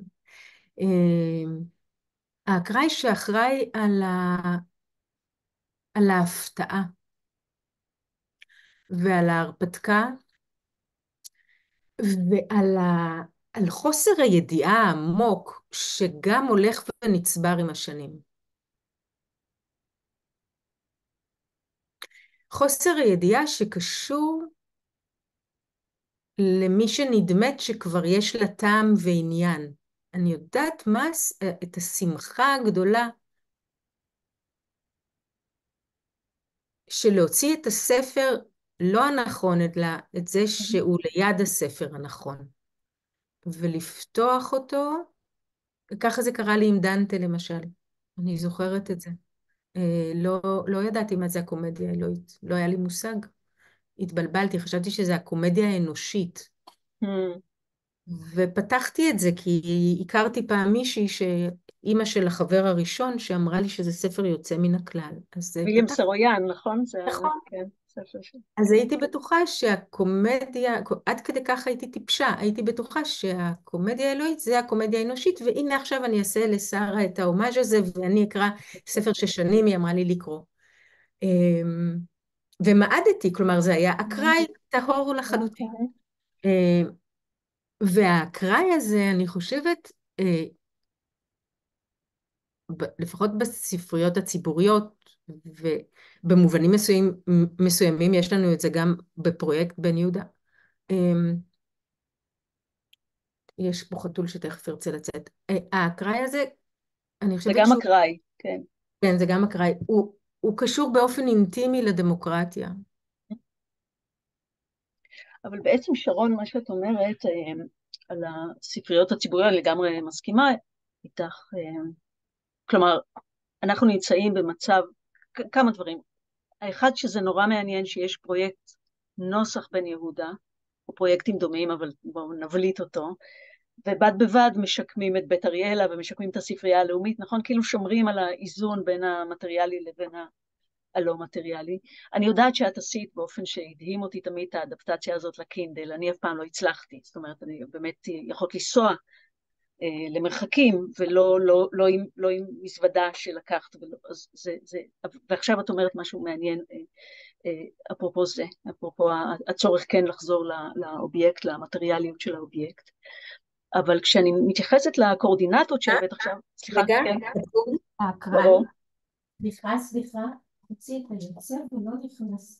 האקראי שאחראי על ה... על ההפתעה ועל ההרפתקה ועל ה... על חוסר הידיעה העמוק שגם הולך ונצבר עם השנים. חוסר הידיעה שקשור למי שנדמת שכבר יש לה טעם ועניין. אני יודעת מה, את השמחה הגדולה של להוציא את הספר לא הנכון, אלא את זה שהוא ליד הספר הנכון. ולפתוח אותו, וככה זה קרה לי עם דנטה למשל. אני זוכרת את זה. לא, לא ידעתי מה זה הקומדיה האלוהית. לא היה לי מושג. התבלבלתי, חשבתי שזה הקומדיה האנושית. Hmm. ופתחתי את זה כי הכרתי פעם מישהי שאימא של החבר הראשון שאמרה לי שזה ספר יוצא מן הכלל. ויליאם סרויאן, נכון? זה... נכון. כן, ספר ש... אז הייתי בטוחה שהקומדיה, עד כדי כך הייתי טיפשה, הייתי בטוחה שהקומדיה האלוהית זה הקומדיה האנושית, והנה עכשיו אני אעשה לשרה את ההומאז' הזה, ואני אקרא ספר ששנים היא אמרה לי לקרוא. ומעדתי, כלומר זה היה אקראי טהור לחלוטין. והאקראי הזה, אני חושבת, לפחות בספריות הציבוריות, ובמובנים מסוים, מסוימים יש לנו את זה גם בפרויקט בן יהודה. יש פה חתול שתכף ירצה לצאת. האקראי הזה, אני חושבת שהוא... זה גם שהוא... אקראי, כן. כן, זה גם אקראי. הוא, הוא קשור באופן אינטימי לדמוקרטיה. אבל בעצם שרון, מה שאת אומרת על הספריות הציבוריות, לגמרי מסכימה איתך. כלומר, אנחנו נמצאים במצב, כמה דברים. האחד שזה נורא מעניין שיש פרויקט נוסח בן יהודה, או פרויקטים דומים, אבל בואו נבליט אותו, ובד בבד משקמים את בית אריאלה ומשקמים את הספרייה הלאומית, נכון? כאילו שומרים על האיזון בין המטריאלי לבין הלא מטריאלי. אני יודעת שאת עשית באופן שהדהים אותי תמיד את האדפטציה הזאת לקינדל, אני אף פעם לא הצלחתי, זאת אומרת, אני באמת יכולת לנסוע אה, למרחקים, ולא לא, לא עם, לא עם מזוודה שלקחת, ולא, אז זה, זה, ועכשיו את אומרת משהו מעניין, אה, אה, אפרופו זה, אפרופו הצורך כן לחזור לאובייקט, למטריאליות של האובייקט. אבל כשאני מתייחסת לקורדינטות שהבאת עכשיו, סליחה, רגע, כן, האקראי. ברור. סליחה, סליחה, הוציא את היוצא ולא נכנס.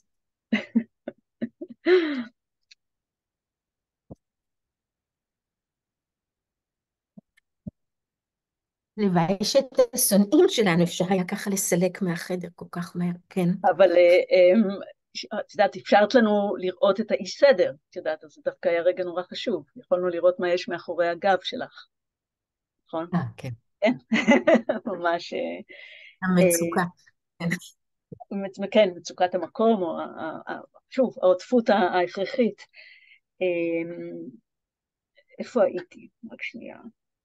לוואי שאת השונאים שלנו אפשר היה ככה לסלק מהחדר כל כך מהר, כן. אבל את יודעת, אפשרת לנו לראות את האי סדר, את יודעת, אז זה דווקא היה רגע נורא חשוב, יכולנו לראות מה יש מאחורי הגב שלך, נכון? אה, כן. כן, ממש... המצוקה. כן, מצוקת המקום, או שוב, העוטפות ההכרחית. איפה הייתי? רק שנייה.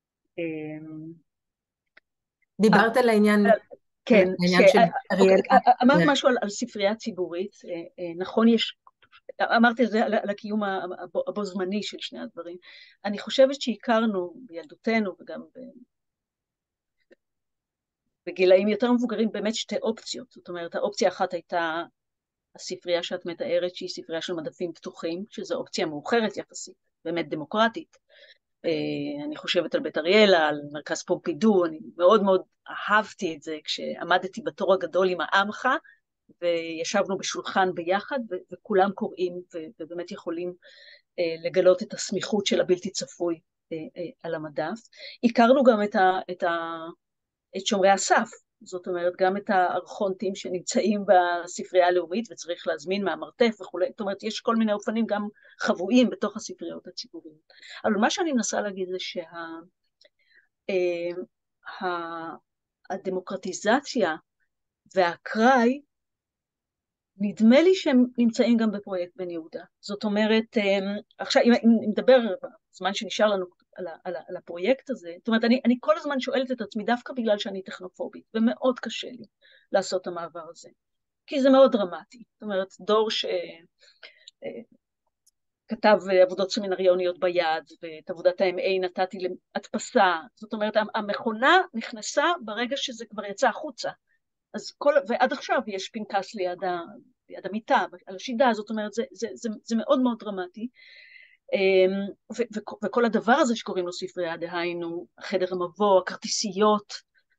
דיברת על העניין... כן, אריאלה. אמרת משהו על ספרייה ציבורית, נכון, יש, אמרתי את זה על הקיום הבו זמני של שני הדברים. אני חושבת שהכרנו בילדותנו וגם בגילאים יותר מבוגרים באמת שתי אופציות, זאת אומרת, האופציה אחת הייתה הספרייה שאת מתארת, שהיא ספרייה של מדפים פתוחים, שזו אופציה מאוחרת יחסית, באמת דמוקרטית. אני חושבת על בית אריאלה, על מרכז פומפידו, אני מאוד מאוד אהבתי את זה כשעמדתי בתור הגדול עם העמך, וישבנו בשולחן ביחד, וכולם קוראים ובאמת יכולים לגלות את הסמיכות של הבלתי צפוי על המדף. הכרנו גם את, ה, את, ה, את שומרי הסף, זאת אומרת, גם את הארכונטים שנמצאים בספרייה הלאומית, וצריך להזמין מהמרתף וכו'. זאת אומרת, יש כל מיני אופנים גם חבויים בתוך הספריות הציבוריות. אבל מה שאני מנסה להגיד זה שה... הדמוקרטיזציה והאקראי, נדמה לי שהם נמצאים גם בפרויקט בן יהודה. זאת אומרת, עכשיו, אם, אם נדבר בזמן שנשאר לנו על, על, על הפרויקט הזה, זאת אומרת, אני, אני כל הזמן שואלת את עצמי, דווקא בגלל שאני טכנופובית, ומאוד קשה לי לעשות את המעבר הזה, כי זה מאוד דרמטי. זאת אומרת, דור ש... כתב עבודות סמינריוניות ביד, ואת עבודת ה-אם איי נתתי להדפסה. זאת אומרת, המכונה נכנסה ברגע שזה כבר יצא החוצה. אז כל, ועד עכשיו יש פנקס ליד, ה, ליד המיטה, על השידה, זאת אומרת, זה, זה, זה, זה מאוד מאוד דרמטי. ו, ו, וכל הדבר הזה שקוראים לו ספרייה, דהיינו, חדר המבוא, הכרטיסיות,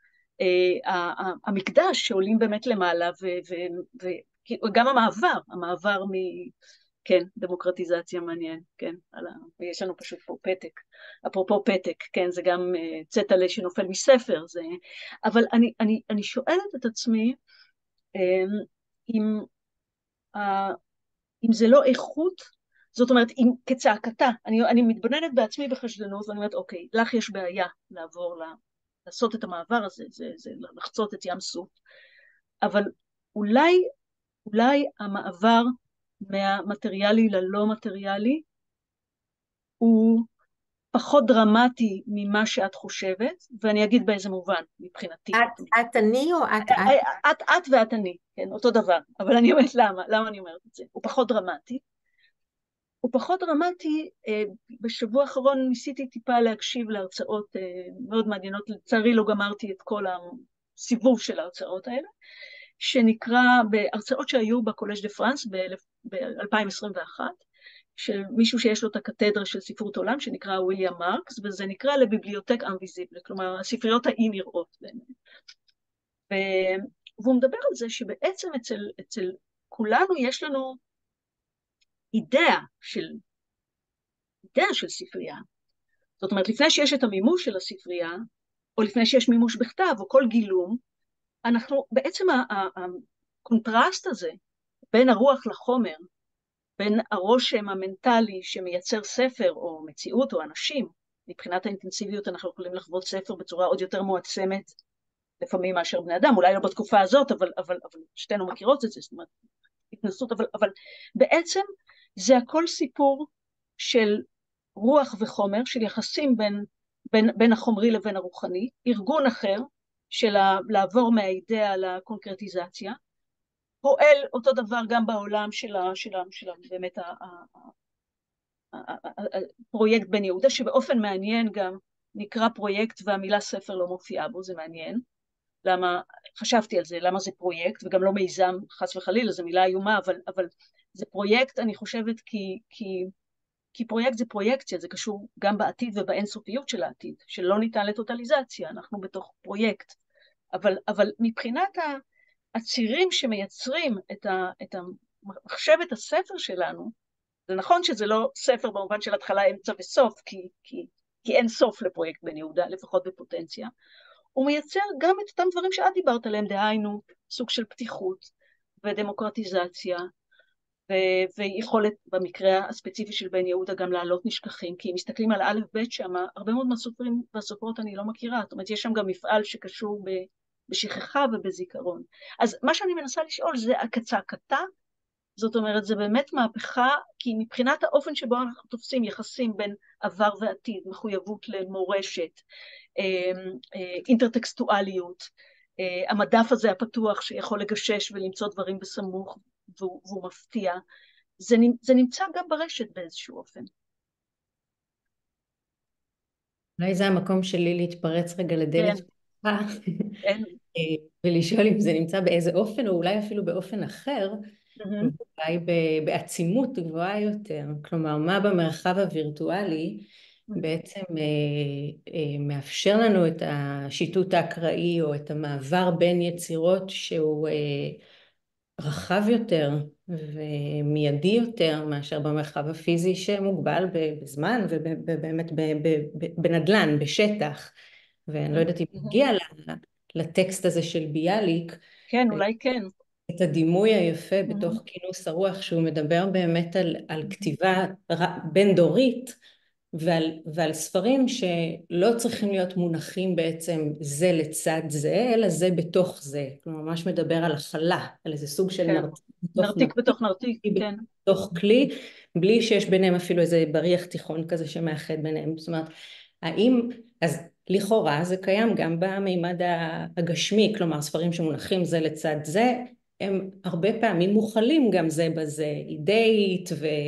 המקדש שעולים באמת למעלה, ו, ו, ו, וגם המעבר, המעבר מ... כן, דמוקרטיזציה מעניין, כן, על ה... ויש לנו פשוט פה פתק, אפרופו פתק, כן, זה גם uh, צטלה שנופל מספר, זה... אבל אני, אני, אני שואלת את עצמי, um, אם, uh, אם זה לא איכות, זאת אומרת, אם כצעקתה, אני, אני מתבוננת בעצמי בחשדנות, ואני אומרת, אוקיי, לך יש בעיה לעבור, לה, לעשות את המעבר הזה, זה, זה לחצות את ים סוף, אבל אולי, אולי המעבר, מהמטריאלי ללא מטריאלי, הוא פחות דרמטי ממה שאת חושבת, ואני אגיד באיזה מובן, מבחינתי. את, את אני או את את? את, את ואת אני, כן, אותו דבר, אבל אני אומרת למה, למה אני אומרת את זה? הוא פחות דרמטי. הוא פחות דרמטי, בשבוע האחרון ניסיתי טיפה להקשיב להרצאות מאוד מעניינות, לצערי לא גמרתי את כל הסיבוב של ההרצאות האלה, שנקרא בהרצאות שהיו בקולז' דה פרנס ב-אלפיים עשרים ואחת, של מישהו שיש לו את הקתדרה של ספרות עולם, שנקרא וויליאם מרקס, וזה נקרא לביבליותק אינוויזיבל, כלומר, הספריות האי נראות. ו... והוא מדבר על זה שבעצם אצל, אצל כולנו יש לנו אידאה של, אידאה של ספרייה. זאת אומרת, לפני שיש את המימוש של הספרייה, או לפני שיש מימוש בכתב, או כל גילום, אנחנו, בעצם הקונטרסט הזה, בין הרוח לחומר, בין הרושם המנטלי שמייצר ספר או מציאות או אנשים, מבחינת האינטנסיביות אנחנו יכולים לחוות ספר בצורה עוד יותר מועצמת, לפעמים מאשר בני אדם, אולי לא בתקופה הזאת, אבל, אבל, אבל שתינו מכירות את זה, זאת אומרת, התנסות, אבל, אבל בעצם זה הכל סיפור של רוח וחומר, של יחסים בין, בין, בין החומרי לבין הרוחני, ארגון אחר, של לעבור מהאידאה לקונקרטיזציה, פועל אותו דבר גם בעולם של, של, של באמת הפרויקט בן יהודה, שבאופן מעניין גם נקרא פרויקט והמילה ספר לא מופיעה בו, זה מעניין. למה, חשבתי על זה, למה זה פרויקט, וגם לא מיזם חס וחלילה, זו מילה איומה, אבל, אבל זה פרויקט, אני חושבת, כי, כי, כי פרויקט זה פרויקציה, זה קשור גם בעתיד ובאינסופיות של העתיד, שלא ניתן לטוטליזציה, אנחנו בתוך פרויקט. אבל, אבל מבחינת הצירים שמייצרים את, ה, את המחשבת הספר שלנו, זה נכון שזה לא ספר במובן של התחלה, אמצע וסוף, כי, כי, כי אין סוף לפרויקט בן יהודה, לפחות בפוטנציה, הוא מייצר גם את אותם דברים שאת דיברת עליהם, דהיינו סוג של פתיחות ודמוקרטיזציה, ו- ויכולת במקרה הספציפי של בן יהודה גם לעלות נשכחים, כי אם מסתכלים על א' ב' שם, הרבה מאוד מהסופרים והסופרות אני לא מכירה, זאת אומרת, יש שם גם מפעל שקשור ב- בשכחה ובזיכרון. אז מה שאני מנסה לשאול זה הקצעקתה, זאת אומרת, זה באמת מהפכה, כי מבחינת האופן שבו אנחנו תופסים יחסים בין עבר ועתיד, מחויבות למורשת, אינטרטקסטואליות, המדף הזה הפתוח שיכול לגשש ולמצוא דברים בסמוך, והוא, והוא מפתיע, זה, זה נמצא גם ברשת באיזשהו אופן. אולי זה המקום שלי להתפרץ רגע לדלת פתוחה, כן. ולשאול אם זה נמצא באיזה אופן, או אולי אפילו באופן אחר, אולי בעצימות גבוהה יותר. כלומר, מה במרחב הווירטואלי בעצם מאפשר לנו את השיטוט האקראי, או את המעבר בין יצירות שהוא רחב יותר ומיידי יותר מאשר במרחב הפיזי שמוגבל בזמן ובאמת בנדלן, בשטח. ואני לא יודעת אם נגיע לטקסט הזה של ביאליק. כן, אולי כן. את הדימוי היפה בתוך כינוס הרוח, שהוא מדבר באמת על, על כתיבה בין דורית, ועל, ועל ספרים שלא צריכים להיות מונחים בעצם זה לצד זה, אלא זה בתוך זה. כלומר, ממש מדבר על הכלה, על איזה סוג של כן. נרתיק בתוך נרתיק נרתיק, בתוך נרתיק, כן. בתוך כלי, בלי שיש ביניהם אפילו איזה בריח תיכון כזה שמאחד ביניהם. זאת אומרת, האם, אז לכאורה זה קיים גם במימד הגשמי, כלומר, ספרים שמונחים זה לצד זה, הם הרבה פעמים מוכלים גם זה בזה, אידאית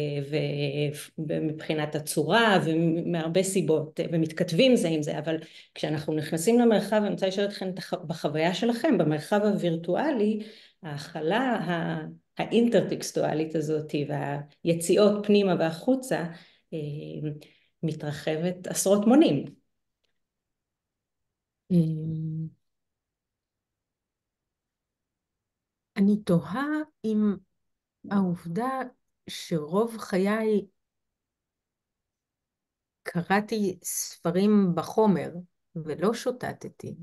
ומבחינת הצורה ומהרבה סיבות, ומתכתבים זה עם זה, אבל כשאנחנו נכנסים למרחב, אני רוצה לשאול אתכם בחוויה שלכם, במרחב הווירטואלי, ההכלה האינטרטקסטואלית הזאת והיציאות פנימה והחוצה מתרחבת עשרות מונים. אני תוהה אם העובדה שרוב חיי קראתי ספרים בחומר ולא שוטטתי,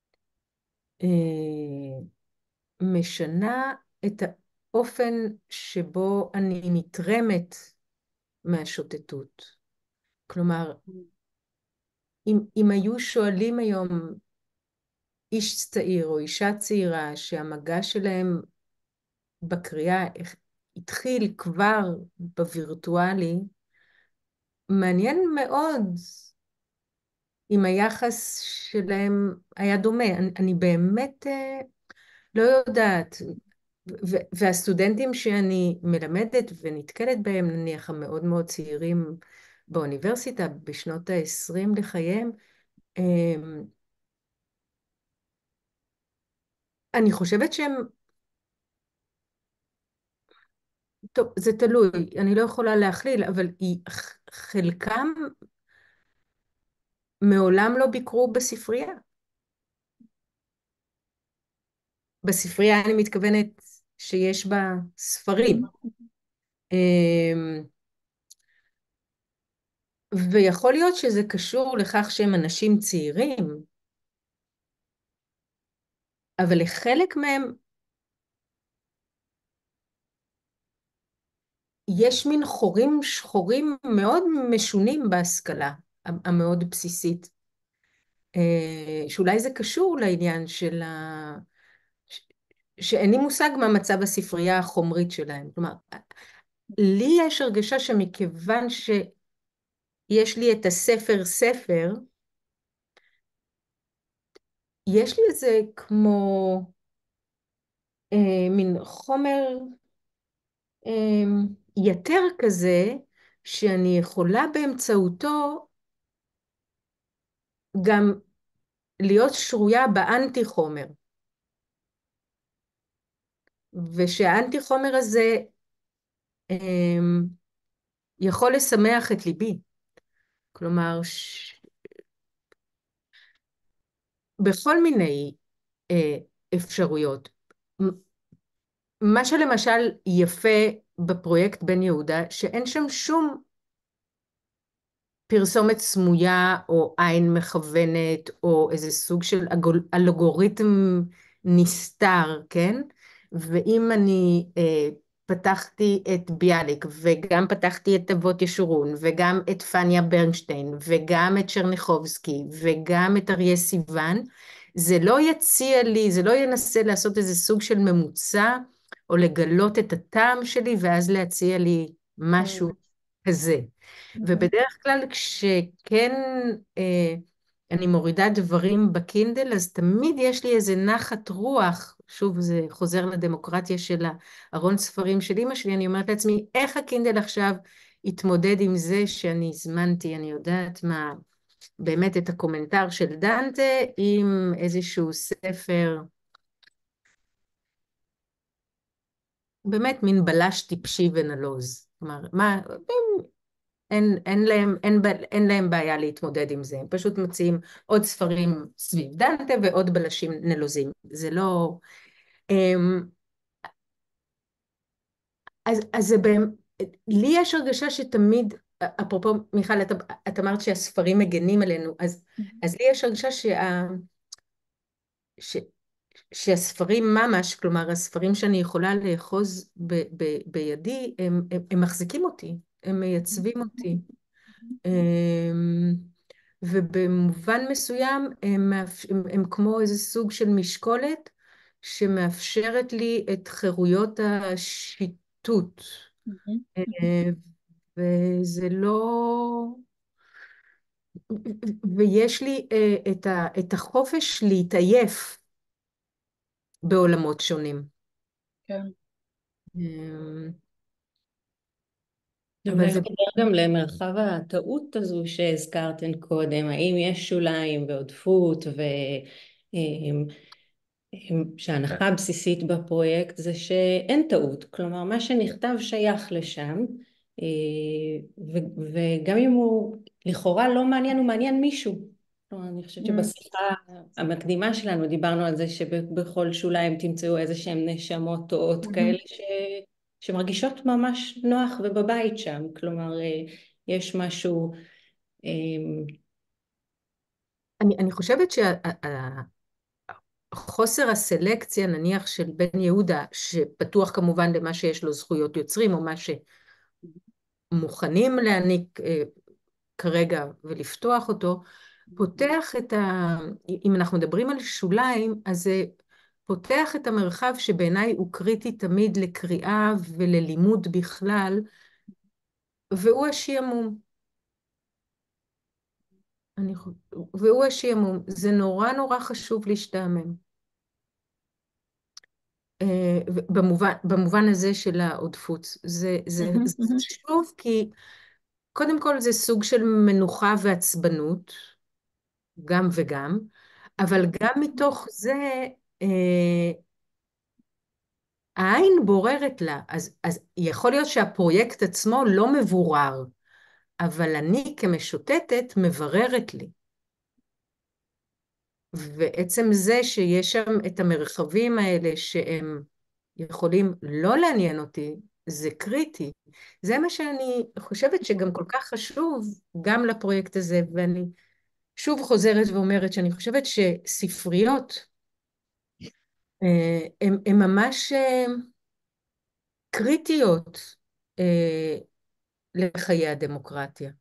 משנה את האופן שבו אני נתרמת מהשוטטות. כלומר, אם, אם היו שואלים היום איש צעיר או אישה צעירה שהמגע שלהם בקריאה התחיל כבר בווירטואלי, מעניין מאוד אם היחס שלהם היה דומה. אני, אני באמת אה, לא יודעת. ו- והסטודנטים שאני מלמדת ונתקלת בהם, נניח המאוד מאוד צעירים באוניברסיטה, בשנות ה-עשרים לחייהם, אה, אני חושבת שהם, טוב, זה תלוי, אני לא יכולה להכליל, אבל היא, חלקם מעולם לא ביקרו בספרייה. בספרייה אני מתכוונת שיש בה ספרים. ויכול להיות שזה קשור לכך שהם אנשים צעירים, אבל לחלק מהם יש מין חורים שחורים מאוד משונים בהשכלה המאוד בסיסית, שאולי זה קשור לעניין של ה... שאין לי מושג מה מצב הספרייה החומרית שלהם. כלומר, לי יש הרגשה שמכיוון שיש לי את הספר ספר, יש לי איזה כמו אה, מין חומר אה, יתר כזה, שאני יכולה באמצעותו גם להיות שרויה באנטי חומר. ושהאנטי חומר הזה אה, יכול לשמח את ליבי. כלומר, ש... בכל מיני אה, אפשרויות. מה שלמשל יפה בפרויקט בן יהודה, שאין שם שום פרסומת סמויה או עין מכוונת או איזה סוג של אלגוריתם נסתר, כן? ואם אני אה, פתחתי את ביאליק וגם פתחתי את אבות ישורון וגם את פניה ברנשטיין וגם את צ'רניחובסקי וגם את אריה סיוון, זה לא יציע לי, זה לא ינסה לעשות איזה סוג של ממוצע או לגלות את הטעם שלי ואז להציע לי משהו כזה. ובדרך כלל כשכן אה, אני מורידה דברים בקינדל, אז תמיד יש לי איזה נחת רוח, שוב זה חוזר לדמוקרטיה של הארון ספרים של אמא שלי, אני אומרת לעצמי, איך הקינדל עכשיו יתמודד עם זה שאני הזמנתי, אני יודעת מה, באמת את הקומנטר של דנטה עם איזשהו ספר, באמת מין בלש טיפשי ונלוז. כלומר, מה... אין, אין, להם, אין, אין להם בעיה להתמודד עם זה, הם פשוט מציעים עוד ספרים סביב דנטה ועוד בלשים נלוזים, זה לא... אז, אז זה באמת, לי יש הרגשה שתמיד, אפרופו מיכל, את, את אמרת שהספרים מגנים עלינו, אז, אז לי יש הרגשה שה, ש, שהספרים ממש, כלומר הספרים שאני יכולה לאחוז ב, ב, בידי, הם, הם, הם מחזיקים אותי, הם מייצבים אותי. ובמובן מסוים הם, הם, הם כמו איזה סוג של משקולת שמאפשרת לי את חירויות השיטוט. וזה לא... ויש לי את, ה, את החופש להתעייף בעולמות שונים. כן. אולי נדבר גם למרחב הטעות הזו שהזכרתן קודם, האם יש שוליים ועודפות, ושההנחה הבסיסית בפרויקט זה שאין טעות, כלומר מה שנכתב שייך לשם, וגם אם הוא לכאורה לא מעניין, הוא מעניין מישהו. כלומר, אני חושבת שבשיחה המקדימה שלנו דיברנו על זה שבכל שוליים תמצאו איזה שהם נשמות טועות כאלה ש... שמרגישות ממש נוח ובבית שם, כלומר יש משהו... אני, אני חושבת שהחוסר הסלקציה נניח של בן יהודה, שפתוח כמובן למה שיש לו זכויות יוצרים, או מה שמוכנים להעניק כרגע ולפתוח אותו, פותח את ה... אם אנחנו מדברים על שוליים, אז זה פותח את המרחב שבעיניי הוא קריטי תמיד לקריאה וללימוד בכלל, והוא השעמום. אני... והוא השעמום. זה נורא נורא חשוב להשתעמם. במובן, במובן הזה של העודפות. זה, זה, זה חשוב כי קודם כל זה סוג של מנוחה ועצבנות, גם וגם, אבל גם מתוך זה אה, העין בוררת לה. אז, אז יכול להיות שהפרויקט עצמו לא מבורר, אבל אני כמשוטטת מבררת לי. ועצם זה שיש שם את המרחבים האלה שהם יכולים לא לעניין אותי, זה קריטי. זה מה שאני חושבת שגם כל כך חשוב גם לפרויקט הזה, ואני שוב חוזרת ואומרת שאני חושבת שספריות הן ממש קריטיות לחיי הדמוקרטיה.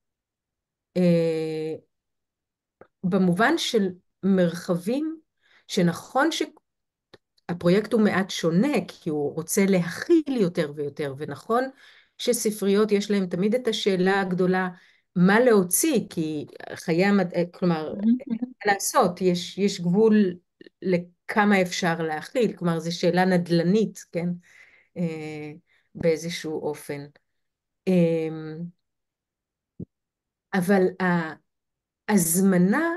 במובן של מרחבים שנכון שהפרויקט הוא מעט שונה, כי הוא רוצה להכיל יותר ויותר, ונכון שספריות יש להם תמיד את השאלה הגדולה, מה להוציא, כי חיי המדע, כלומר, מה לעשות, יש, יש גבול לכמה אפשר להכיל, כלומר, זו שאלה נדל"נית, כן, באיזשהו אופן. אבל ההזמנה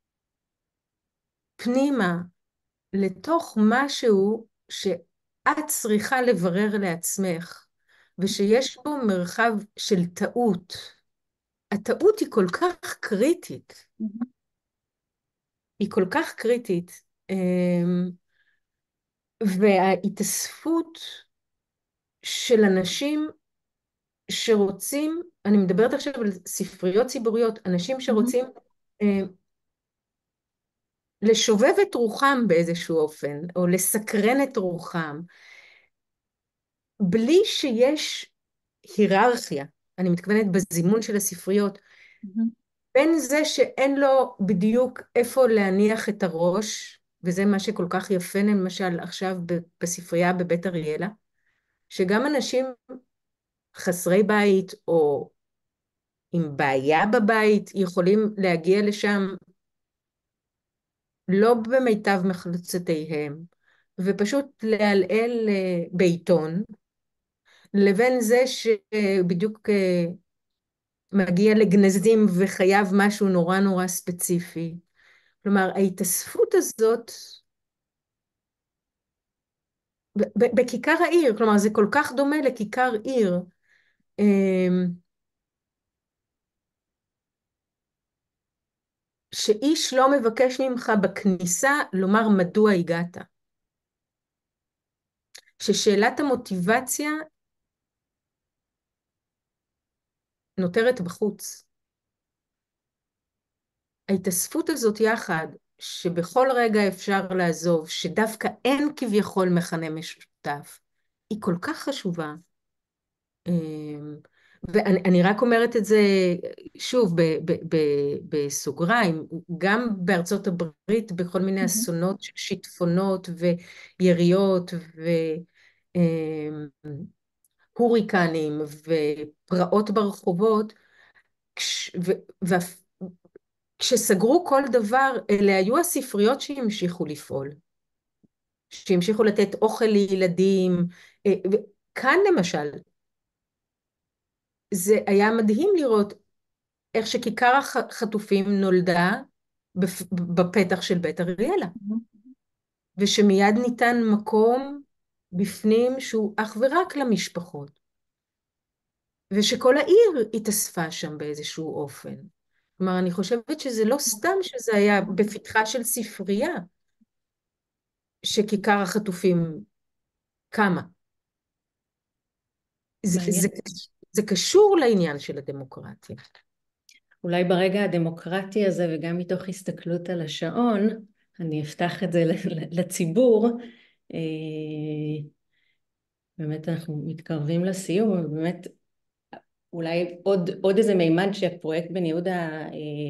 פנימה לתוך משהו שאת צריכה לברר לעצמך, ושיש בו מרחב של טעות. הטעות היא כל כך קריטית. היא כל כך קריטית. וההתאספות של אנשים שרוצים, אני מדברת עכשיו על ספריות ציבוריות, אנשים שרוצים לשובב את רוחם באיזשהו אופן, או לסקרן את רוחם, בלי שיש היררכיה, אני מתכוונת בזימון של הספריות, בין זה שאין לו בדיוק איפה להניח את הראש, וזה מה שכל כך יפה למשל עכשיו בספרייה בבית אריאלה, שגם אנשים חסרי בית או עם בעיה בבית יכולים להגיע לשם לא במיטב מחלצותיהם, ופשוט להלעל בעיתון, לבין זה שבדיוק מגיע לגנזים וחייב משהו נורא נורא ספציפי. כלומר, ההתאספות הזאת בכיכר העיר, כלומר, זה כל כך דומה לכיכר עיר, שאיש לא מבקש ממך בכניסה לומר מדוע הגעת. ששאלת המוטיבציה נותרת בחוץ. ההתאספות הזאת יחד, שבכל רגע אפשר לעזוב, שדווקא אין כביכול מכנה משותף, היא כל כך חשובה. ואני רק אומרת את זה שוב ב, ב, ב, בסוגריים, גם בארצות הברית בכל מיני אסונות של שיטפונות ויריות והוריקנים ופרעות ברחובות, כש, ו, ו, כשסגרו כל דבר, אלה היו הספריות שהמשיכו לפעול, שהמשיכו לתת אוכל לילדים. כאן למשל, זה היה מדהים לראות איך שכיכר החטופים נולדה בפתח של בית אריאלה, ושמיד ניתן מקום בפנים שהוא אך ורק למשפחות, ושכל העיר התאספה שם באיזשהו אופן. כלומר, אני חושבת שזה לא סתם שזה היה בפתחה של ספרייה, שכיכר החטופים קמה. זה, זה, זה קשור לעניין של הדמוקרטיה. אולי ברגע הדמוקרטי הזה, וגם מתוך הסתכלות על השעון, אני אפתח את זה לציבור. באמת אנחנו מתקרבים לסיום, ובאמת אולי עוד, עוד איזה מימד שהפרויקט בן יהודה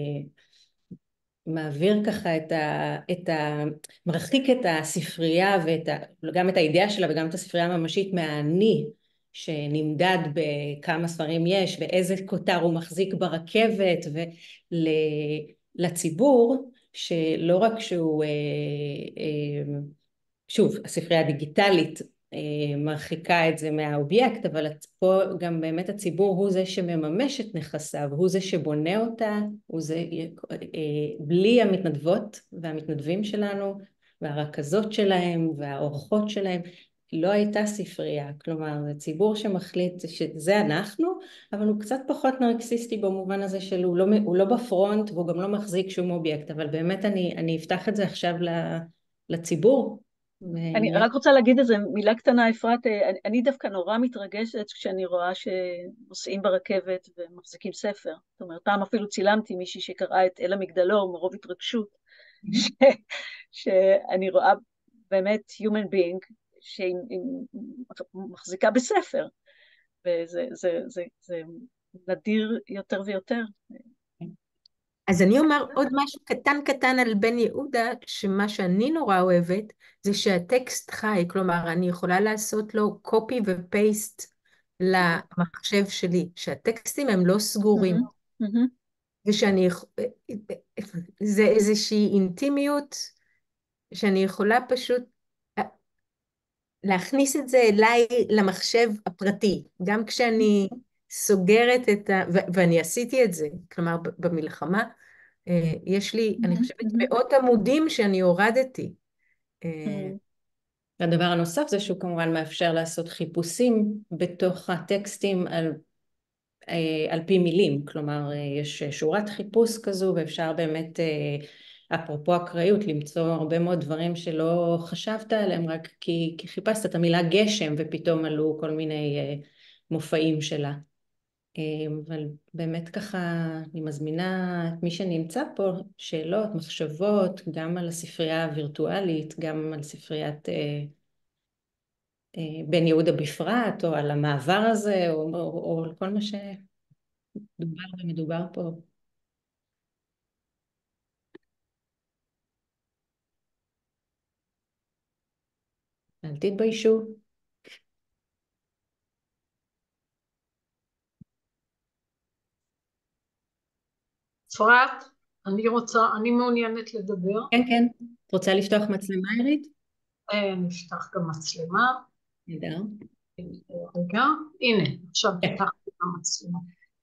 מעביר ככה את ה, את ה, מרחיק את הספרייה ואת ה, גם את האידאה שלה וגם את הספרייה הממשית מהאני שנמדד בכמה ספרים יש ואיזה כותר הוא מחזיק ברכבת, ולציבור שלא רק שהוא, שוב, הספרייה הדיגיטלית מרחיקה את זה מהאובייקט, אבל פה גם באמת הציבור הוא זה שמממש את נכסיו, הוא זה שבונה אותה, הוא זה, בלי המתנדבות והמתנדבים שלנו והרכזות שלהם והאורחות שלהם לא הייתה ספרייה. כלומר זה ציבור שמחליט שזה אנחנו, אבל הוא קצת פחות נרקסיסטי במובן הזה שהוא לא, הוא לא בפרונט והוא גם לא מחזיק שום אובייקט, אבל באמת אני, אני אפתח את זה עכשיו לציבור. אני רק רוצה להגיד איזה מילה קטנה, אפרת, אני, אני דווקא נורא מתרגשת כשאני רואה שנוסעים ברכבת ומחזיקים ספר. זאת אומרת, פעם אפילו צילמתי מישהי שקראה את אל המגדלור מרוב התרגשות, ש, שאני רואה באמת human being שהיא מחזיקה בספר, וזה זה, זה, זה נדיר יותר ויותר. אז אני אומר עוד משהו קטן קטן על בן יהודה, שמה שאני נורא אוהבת, זה שהטקסט חי, כלומר, אני יכולה לעשות לו קופי ופייסט למחשב שלי, שהטקסטים הם לא סגורים, ושאני, זה איזושהי אינטימיות, שאני יכולה פשוט להכניס את זה אליי למחשב הפרטי, גם כשאני סוגרת את ה... ואני עשיתי את זה, כלומר, במלחמה, יש לי, אני חושבת, מאות עמודים שאני הורדתי. והדבר הנוסף זה שהוא כמובן מאפשר לעשות חיפושים בתוך הטקסטים על, על פי מילים, כלומר יש שורת חיפוש כזו ואפשר באמת, אפרופו אקראיות, למצוא הרבה מאוד דברים שלא חשבת עליהם רק כי, כי חיפשת את המילה גשם ופתאום עלו כל מיני מופעים שלה. אבל באמת ככה אני מזמינה את מי שנמצא פה, שאלות, מחשבות, גם על הספרייה הווירטואלית, גם על ספריית אה, אה, בן יהודה בפרט, או על המעבר הזה, או, או, או על כל מה שדובר ומדובר פה. אל תתביישו. אפרת, אני רוצה, אני מעוניינת לדבר. כן, כן. את רוצה לפתוח מצלמה, עירית? נפתח גם מצלמה. נדע. רגע, הנה, עכשיו פתחתי את המצלמה.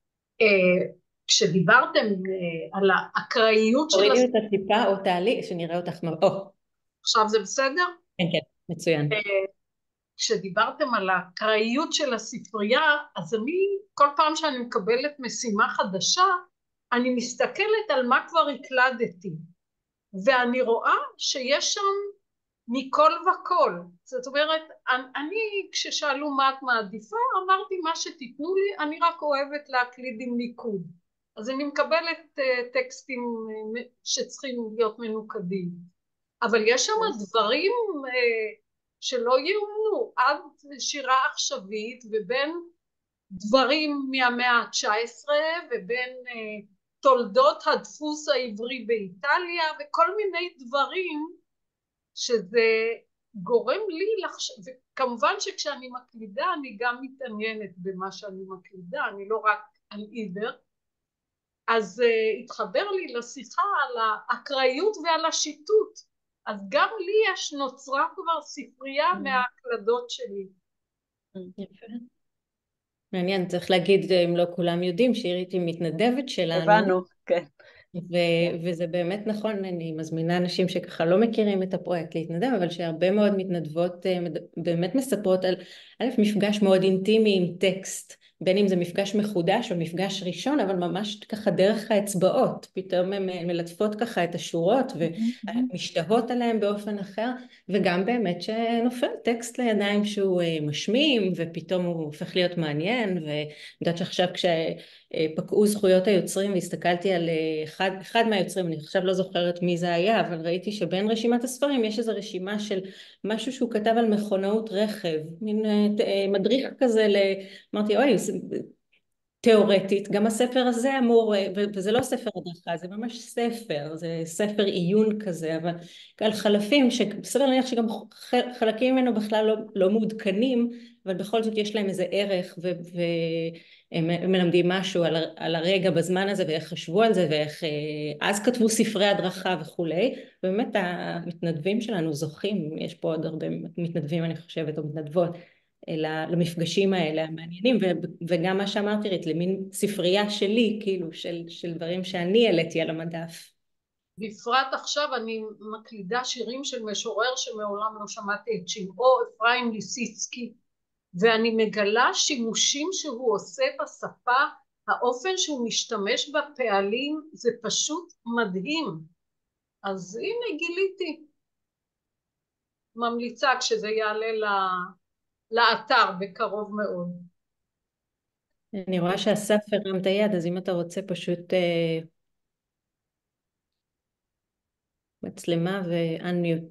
כשדיברתם על האקראיות של... תורידי את הטיפה או תעלי, שנראה אותך... או. עכשיו זה בסדר? כן, כן, מצוין. כשדיברתם על האקראיות של הספרייה, אז אני, כל פעם שאני מקבלת משימה חדשה, אני מסתכלת על מה כבר הקלדתי, ואני רואה שיש שם מכל וכל. זאת אומרת, אני, כששאלו מה את מעדיפה, אמרתי מה שתיתנו לי, אני רק אוהבת להקליד עם ניקוד. אז אני מקבלת טקסטים שצריכים להיות מנוקדים. אבל יש שם דברים שלא יאומנו, עד שירה עכשווית, ובין דברים מהמאה ה-תשע עשרה ובין uh, תולדות הדפוס העברי באיטליה וכל מיני דברים שזה גורם לי לחשוב, וכמובן שכשאני מקלידה אני גם מתעניינת במה שאני מקלידה, אני לא רק על עיוור, אז uh, התחבר לי לשיחה על האקראיות ועל השיטוט, אז גם לי יש נוצרה כבר ספרייה מההקלדות שלי. יפה. מעניין, צריך להגיד, אם לא כולם יודעים, שירית היא מתנדבת שלנו. הבנו, כן. ו- וזה באמת נכון, אני מזמינה אנשים שככה לא מכירים את הפרויקט להתנדב, אבל שהרבה מאוד מתנדבות באמת מספרות על א', מפגש מאוד אינטימי עם טקסט, בין אם זה מפגש מחודש או מפגש ראשון, אבל ממש ככה דרך האצבעות, פתאום הן מלטפות ככה את השורות ומשתהות עליהן באופן אחר, וגם באמת שנופל טקסט לידיים שהוא משמים, ופתאום הוא הופך להיות מעניין, ואני יודעת שעכשיו כשפקעו זכויות היוצרים והסתכלתי על אחד, אחד מהיוצרים, אני עכשיו לא זוכרת מי זה היה, אבל ראיתי שבין רשימת הספרים יש איזו רשימה של משהו שהוא כתב על מכונאות רכב, מין מדריך כזה, אמרתי אוי, תיאורטית, גם הספר הזה אמור, וזה לא ספר הדרכה, זה ממש ספר, זה ספר עיון כזה, אבל על חלפים, שבסדר להניח שגם חלקים ממנו בכלל לא, לא מעודכנים, אבל בכל זאת יש להם איזה ערך, והם מלמדים משהו על, על הרגע בזמן הזה, ואיך חשבו על זה, ואיך אז כתבו ספרי הדרכה וכולי, ובאמת המתנדבים שלנו זוכים, יש פה עוד הרבה מתנדבים אני חושבת, או מתנדבות, למפגשים האלה המעניינים, וגם מה שאמרתי רית, למין ספרייה שלי, כאילו, של, של דברים שאני העליתי על המדף. בפרט עכשיו אני מקלידה שירים של משורר שמעולם לא שמעתי את שמעו, אפרים ליסיצקי, ואני מגלה שימושים שהוא עושה בשפה, האופן שהוא משתמש בפעלים, זה פשוט מדהים. אז הנה גיליתי. ממליצה כשזה יעלה ל... לאתר בקרוב מאוד. אני רואה שאסף הרם את היד, אז אם אתה רוצה פשוט אה, מצלמה ואנמיוט.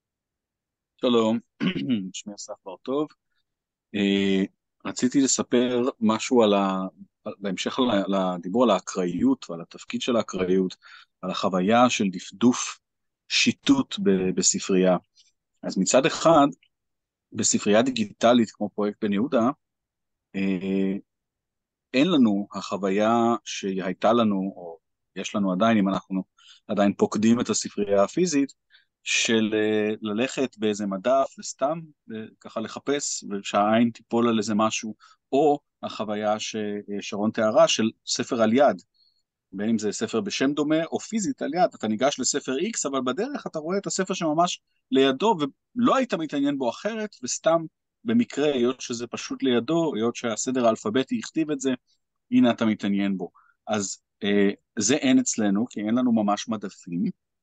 שלום, שמי אסף בר-טוב. אה, רציתי לספר משהו על ה... בהמשך לדיבור על האקראיות ועל התפקיד של האקראיות, על החוויה של דפדוף שיטוט ב- בספרייה. אז מצד אחד, בספרייה דיגיטלית כמו פרויקט בן יהודה, אה, אין לנו החוויה שהייתה לנו, או יש לנו עדיין, אם אנחנו עדיין פוקדים את הספרייה הפיזית, של ללכת באיזה מדף וסתם ככה לחפש, ושהעין תיפול על איזה משהו, או החוויה ששרון תיארה של ספר על יד, בין אם זה ספר בשם דומה, או פיזית על יד, אתה ניגש לספר X, אבל בדרך אתה רואה את הספר שממש לידו, ולא היית מתעניין בו אחרת, וסתם במקרה, היות שזה פשוט לידו, היות שהסדר האלפביתי יכתיב את זה, הנה אתה מתעניין בו. אז אה, זה אין אצלנו, כי אין לנו ממש מדפים,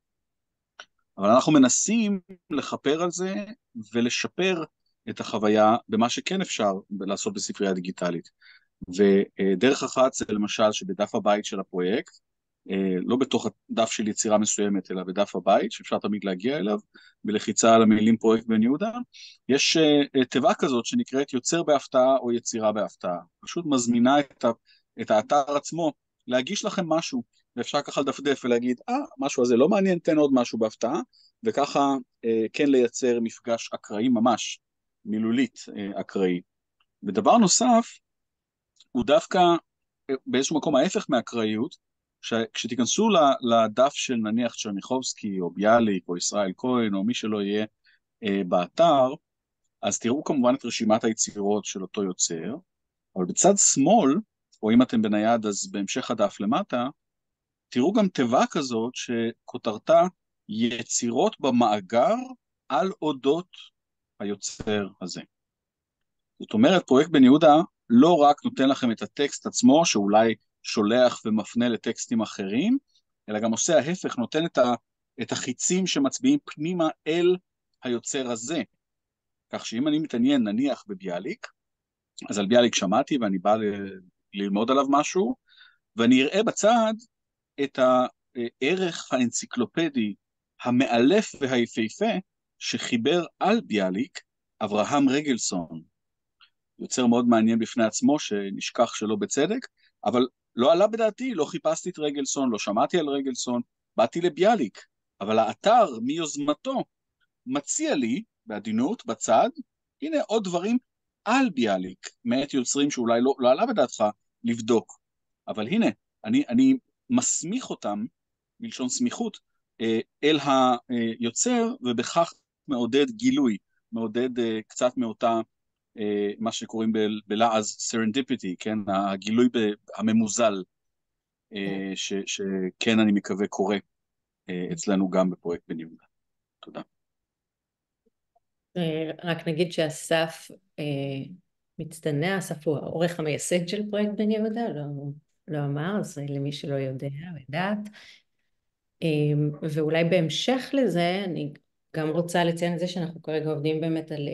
אבל אנחנו מנסים לחפר על זה, ולשפר את החוויה במה שכן אפשר לעשות בספרייה דיגיטלית. ודרך אחת זה למשל שבדף הבית של הפרויקט, לא בתוך הדף של יצירה מסוימת, אלא בדף הבית, שאפשר תמיד להגיע אליו, בלחיצה על המילים פרויקט בן יהודה, יש תיבה כזאת שנקראת יוצר בהפתעה או יצירה בהפתעה. פשוט מזמינה את, ה, את האתר עצמו להגיש לכם משהו, ואפשר ככה לדפדף ולהגיד, אה, משהו הזה לא מעניין, תן עוד משהו בהפתעה, וככה כן לייצר מפגש אקראי ממש, מילולית אקראי. ודבר נוסף, הוא דווקא באיזשהו מקום ההפך מהאקראיות, כשתיכנסו לדף של נניח צ'רניחובסקי או ביאליק או ישראל כהן או מי שלא יהיה אה, באתר, אז תראו כמובן את רשימת היצירות של אותו יוצר, אבל בצד שמאל, או אם אתם בנייד אז בהמשך הדף למטה, תראו גם תיבה כזאת שכותרתה יצירות במאגר על אודות היוצר הזה. זאת אומרת, פרויקט בן יהודה לא רק נותן לכם את הטקסט עצמו, שאולי שולח ומפנה לטקסטים אחרים, אלא גם עושה ההפך, נותן את, ה, את החיצים שמצביעים פנימה אל היוצר הזה. כך שאם אני מתעניין נניח בביאליק, אז על ביאליק שמעתי ואני בא ל, ללמוד עליו משהו, ואני אראה בצד את הערך האנציקלופדי המאלף והיפהפה שחיבר על ביאליק אברהם רגלסון. יוצר מאוד מעניין בפני עצמו, שנשכח שלא בצדק, אבל לא עלה בדעתי, לא חיפשתי את רגלסון, לא שמעתי על רגלסון, באתי לביאליק, אבל האתר מיוזמתו מציע לי, בעדינות, בצד, הנה עוד דברים על ביאליק, מאת יוצרים שאולי לא, לא עלה בדעתך לבדוק, אבל הנה, אני, אני מסמיך אותם, מלשון סמיכות, אל היוצר, ובכך מעודד גילוי, מעודד קצת מאותה, מה שקוראים בלעז serendipity, כן, הגילוי הממוזל, ש, שכן אני מקווה קורה אצלנו גם בפרויקט בן יהודה. תודה. רק נגיד שאסף מצטנע, אסף הוא העורך המייסד של פרויקט בן יהודה, לא, לא אמר, אז למי שלא יודע, יודעת. ואולי בהמשך לזה, אני גם רוצה לציין את זה שאנחנו כרגע עובדים באמת על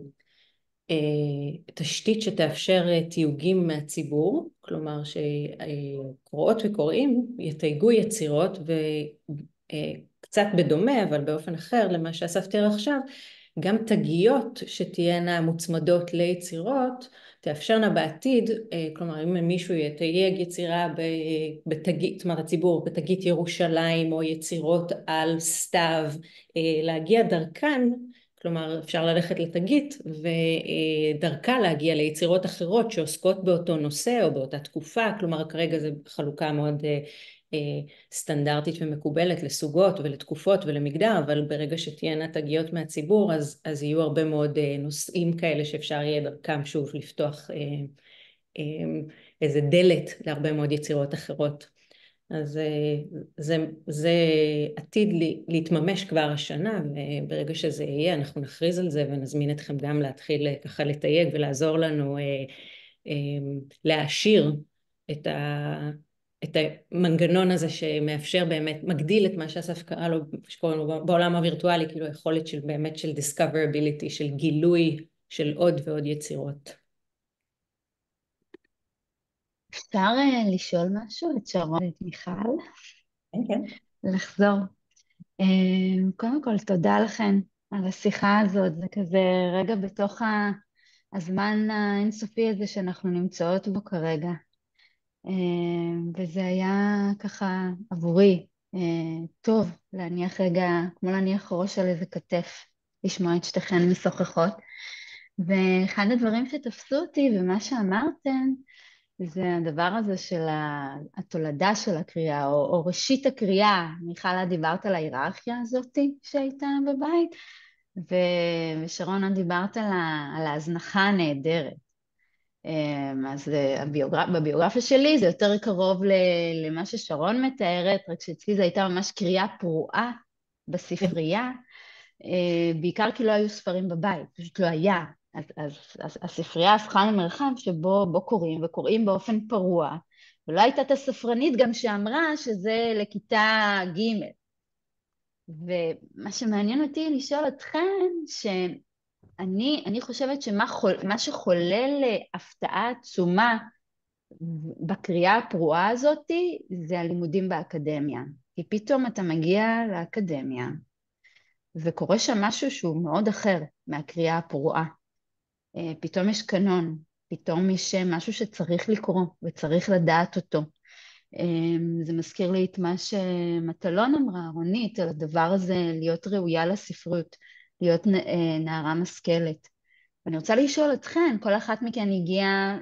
תשתית שתאפשר תיוגים מהציבור, כלומר שקוראות וקוראים יתייגו יצירות, וקצת בדומה, אבל באופן אחר למה שאסף תיאר עכשיו, גם תגיות שתהיינה מוצמדות ליצירות, תאפשרנה בעתיד, כלומר אם מישהו יתייג יצירה בתגית, זאת אומרת הציבור, בתגית ירושלים או יצירות על סתיו, להגיע דרכן, כלומר אפשר ללכת לתגית ודרכה להגיע ליצירות אחרות שעוסקות באותו נושא או באותה תקופה, כלומר כרגע זו חלוקה מאוד סטנדרטית ומקובלת לסוגות ולתקופות ולמגדר, אבל ברגע שתהיינה תגיות מהציבור אז, אז יהיו הרבה מאוד נושאים כאלה שאפשר יהיה דרכם שוב לפתוח איזה דלת להרבה מאוד יצירות אחרות. אז זה, זה עתיד להתממש כבר השנה, וברגע שזה יהיה אנחנו נכריז על זה ונזמין אתכם גם להתחיל ככה לתייג ולעזור לנו להעשיר את ה... את המנגנון הזה שמאפשר באמת, מגדיל את מה שאסף קרא לו, שקוראים לו בעולם הווירטואלי, כאילו היכולת של באמת של discoverability, של גילוי של עוד ועוד יצירות. אפשר לשאול משהו את שרון ואת מיכל? כן, כן. לחזור. קודם כל, תודה לכן על השיחה הזאת, זה כזה רגע בתוך הזמן האינסופי הזה שאנחנו נמצאות בו כרגע. וזה היה ככה עבורי טוב להניח רגע, כמו להניח ראש על איזה כתף, לשמוע את שתיכן משוחחות. ואחד הדברים שתפסו אותי ומה שאמרתם, זה הדבר הזה של התולדה של הקריאה, או, או ראשית הקריאה. מיכל, דיברת על ההיררכיה הזאת שהייתה בבית, ושרון, דיברת על, על ההזנחה הנהדרת. אז הביוגרפ... בביוגרפיה שלי זה יותר קרוב למה ששרון מתארת, רק שאצלי זה הייתה ממש קריאה פרועה בספרייה, בעיקר כי לא היו ספרים בבית, פשוט לא היה. אז, אז, אז הספרייה הפכה למרחב שבו בו קוראים, וקוראים באופן פרוע, ולא הייתה את הספרנית גם שאמרה שזה לכיתה ג'. ומה שמעניין אותי לשאול אתכם, שאני אני חושבת שמה חול, מה שחולל הפתעה עצומה בקריאה הפרועה הזאת, זה הלימודים באקדמיה. כי פתאום אתה מגיע לאקדמיה, וקורה שם משהו שהוא מאוד אחר מהקריאה הפרועה. פתאום יש קנון, פתאום יש משהו שצריך לקרוא וצריך לדעת אותו. זה מזכיר לי את מה שמטלון אמרה, רונית, על הדבר הזה, להיות ראויה לספרות, להיות נערה משכלת. ואני רוצה לשאול אתכן, כל אחת מכן הגיעה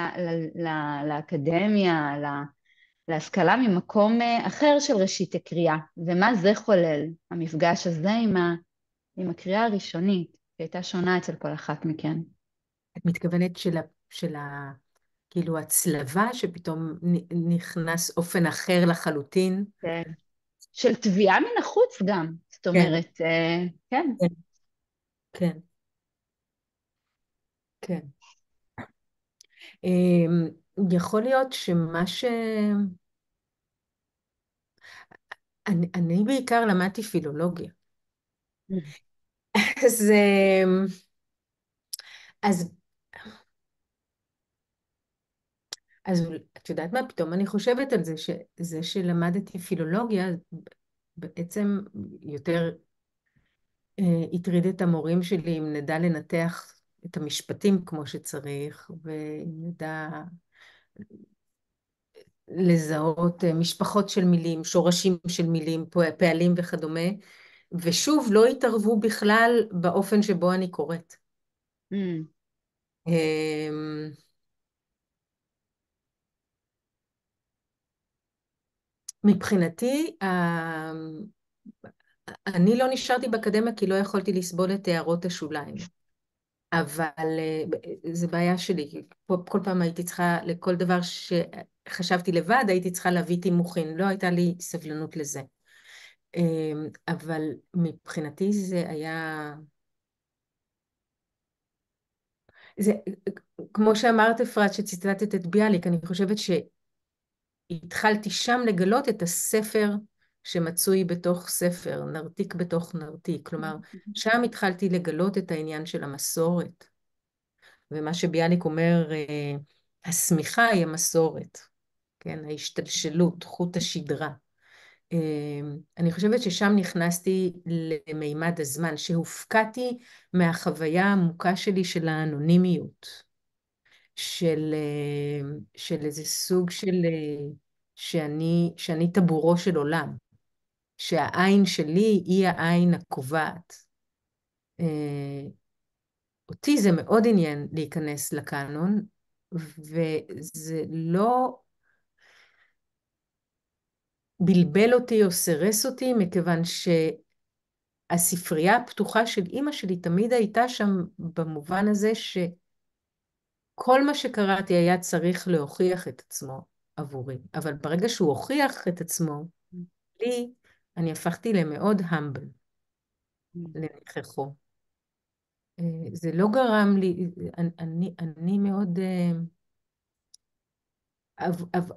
לאקדמיה, להשכלה ממקום אחר של ראשית הקריאה, ומה זה חולל, המפגש הזה עם, ה, עם הקריאה הראשונית, שהייתה שונה אצל כל אחת מכן. את מתכוונת של, של ה, כאילו הצלבה, שפתאום נכנס אופן אחר לחלוטין? כן. של תביעה מן החוץ גם, זאת אומרת, כן. כן. כן. כן. יכול להיות שמה ש... אני, אני בעיקר למדתי פילולוגיה. אז, אז, אז את יודעת מה? פתאום אני חושבת על זה, שזה שלמדתי פילולוגיה, בעצם יותר הטריד את המורים שלי אם נדע לנתח את המשפטים כמו שצריך, וידע לזהות משפחות של מילים, שורשים של מילים, פעלים וכדומה, ושוב, לא התערבו בכלל באופן שבו אני קוראת. Mm. מבחינתי, אני לא נשארתי באקדמיה כי לא יכולתי לסבול את הערות השוליים. אבל זה בעיה שלי, כי כל פעם הייתי צריכה, לכל דבר שחשבתי לבד, הייתי צריכה להביא תימוכין, לא הייתה לי סבלנות לזה. אבל מבחינתי זה היה... זה, כמו שאמרת אפרת, שציטטת את ביאליק, אני חושבת שהתחלתי שם לגלות את הספר שמצוי בתוך ספר, נרתיק בתוך נרתיק. כלומר, שם התחלתי לגלות את העניין של המסורת. ומה שביאליק אומר, הסמיכה היא המסורת, כן? ההשתלשלות, חוט השדרה. אני חושבת ששם נכנסתי למימד הזמן, שהופקעתי מהחוויה העמוקה שלי של האנונימיות, של, של איזה סוג של, שאני, שאני טבורו של עולם, שהעין שלי היא העין הקובעת. אותי זה מאוד עניין להיכנס לקאנון, וזה לא בלבל אותי או סרס אותי, מכיוון שהספרייה הפתוחה של אמא שלי תמיד הייתה שם במובן הזה שכל מה שקראתי היה צריך להוכיח את עצמו עבורי. אבל ברגע שהוא הוכיח את עצמו, לי, אני הפכתי למאוד המבל, לנכחו. זה לא גרם לי, אני, אני, אני מאוד... אב, אב,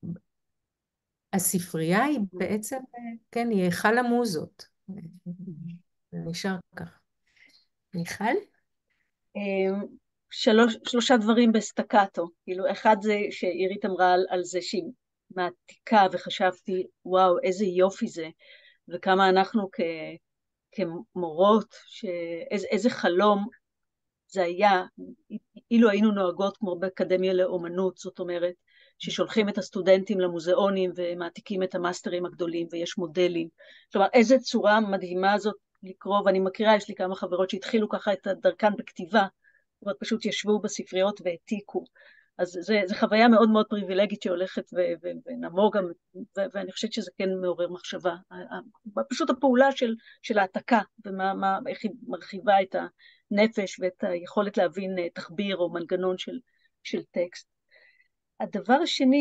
הספרייה היא בעצם, כן, היא היכל המוזות. זה נשאר כך. מיכל? שלוש, שלושה דברים בסטקטו. כאילו, אחד זה שעירית אמרה על, על זה שהיא מעתיקה, וחשבתי, וואו, איזה יופי זה, וכמה אנחנו כ, כמורות, שאיזה, איזה חלום זה היה, אילו היינו נוהגות כמו באקדמיה לאומנות, זאת אומרת, ששולחים את הסטודנטים למוזיאונים ומעתיקים את המאסטרים הגדולים ויש מודלים. כלומר, איזה צורה מדהימה זאת לקרוא, ואני מכירה, יש לי כמה חברות שהתחילו ככה את דרכן בכתיבה, ועוד פשוט ישבו בספריות והעתיקו. אז זה, זה חוויה מאוד מאוד פריבילגית שהולכת ונמוג, ואני חושבת שזה כן מעורר מחשבה. פשוט הפעולה של, של העתקה, ומה, מה, איך היא מרחיבה את הנפש ואת היכולת להבין תחביר או מנגנון של, של טקסט. הדבר השני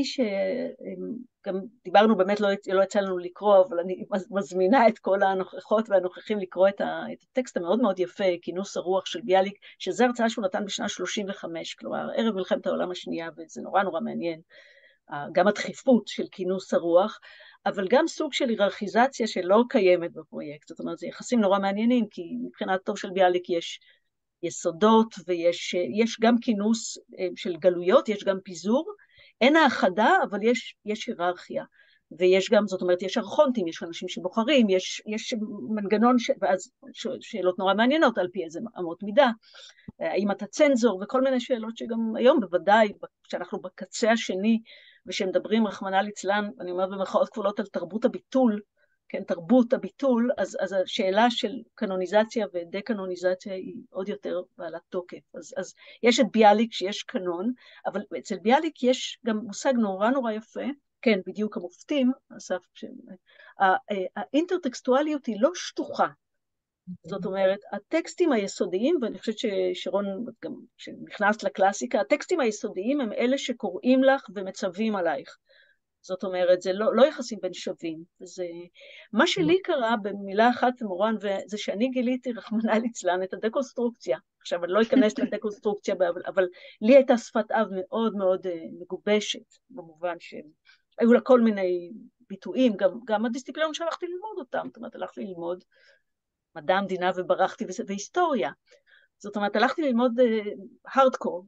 שגם דיברנו, באמת לא, לא יצא לנו לקרוא, אבל אני מזמינה את כל הנוכחות והנוכחים לקרוא את, ה, את הטקסט המאוד מאוד יפה, כינוס הרוח של ביאליק, שזה הרצאה שהוא נתן בשנה שלושים וחמש, כלומר ערב מלחמת העולם השנייה, וזה נורא נורא מעניין, גם הדחיפות של כינוס הרוח, אבל גם סוג של היררכיזציה שלא קיימת בפרויקט, זאת אומרת, זה יחסים נורא מעניינים, כי מבחינת טוב של ביאליק יש יסודות, ויש יש גם כינוס של גלויות, יש גם פיזור, אין האחדה, אבל יש, יש היררכיה, ויש גם, זאת אומרת, יש ארכונטים, יש אנשים שבוחרים, יש, יש מנגנון, ש... ואז שאלות נורא מעניינות, על פי איזה אמות מידה, האם אתה צנזור, וכל מיני שאלות שגם היום בוודאי, כשאנחנו בקצה השני, ושמדברים רחמנא ליצלן, אני אומרת במרכאות כפולות על תרבות הביטול, כן, תרבות הביטול, אז, אז השאלה של קנוניזציה ודה-קנוניזציה היא עוד יותר בעלת תוקף. אז, אז יש את ביאליק שיש קנון, אבל אצל ביאליק יש גם מושג נורא נורא יפה, כן, בדיוק המופתים, אסף, האינטרטקסטואליות היא לא שטוחה. זאת אומרת, הטקסטים היסודיים, ואני חושבת ששרון גם שנכנס לקלאסיקה, הטקסטים היסודיים הם אלה שקוראים לך ומצווים עלייך. זאת אומרת, זה לא, לא יחסים בין שווים. זה, מה שלי קרה במילה אחת, מורן, זה שאני גיליתי רחמנא ליצלן את הדקונסטרוקציה. עכשיו, אני לא אכנס לדקונסטרוקציה, אבל, אבל לי הייתה שפת אב מאוד מאוד מגובשת, במובן שהיו לה כל מיני ביטויים, גם, גם הדיסציפלינות שהלכתי ללמוד אותם, זאת אומרת, הלכתי ללמוד מדע המדינה וברחתי והיסטוריה. זאת אומרת, הלכתי ללמוד הארדקור,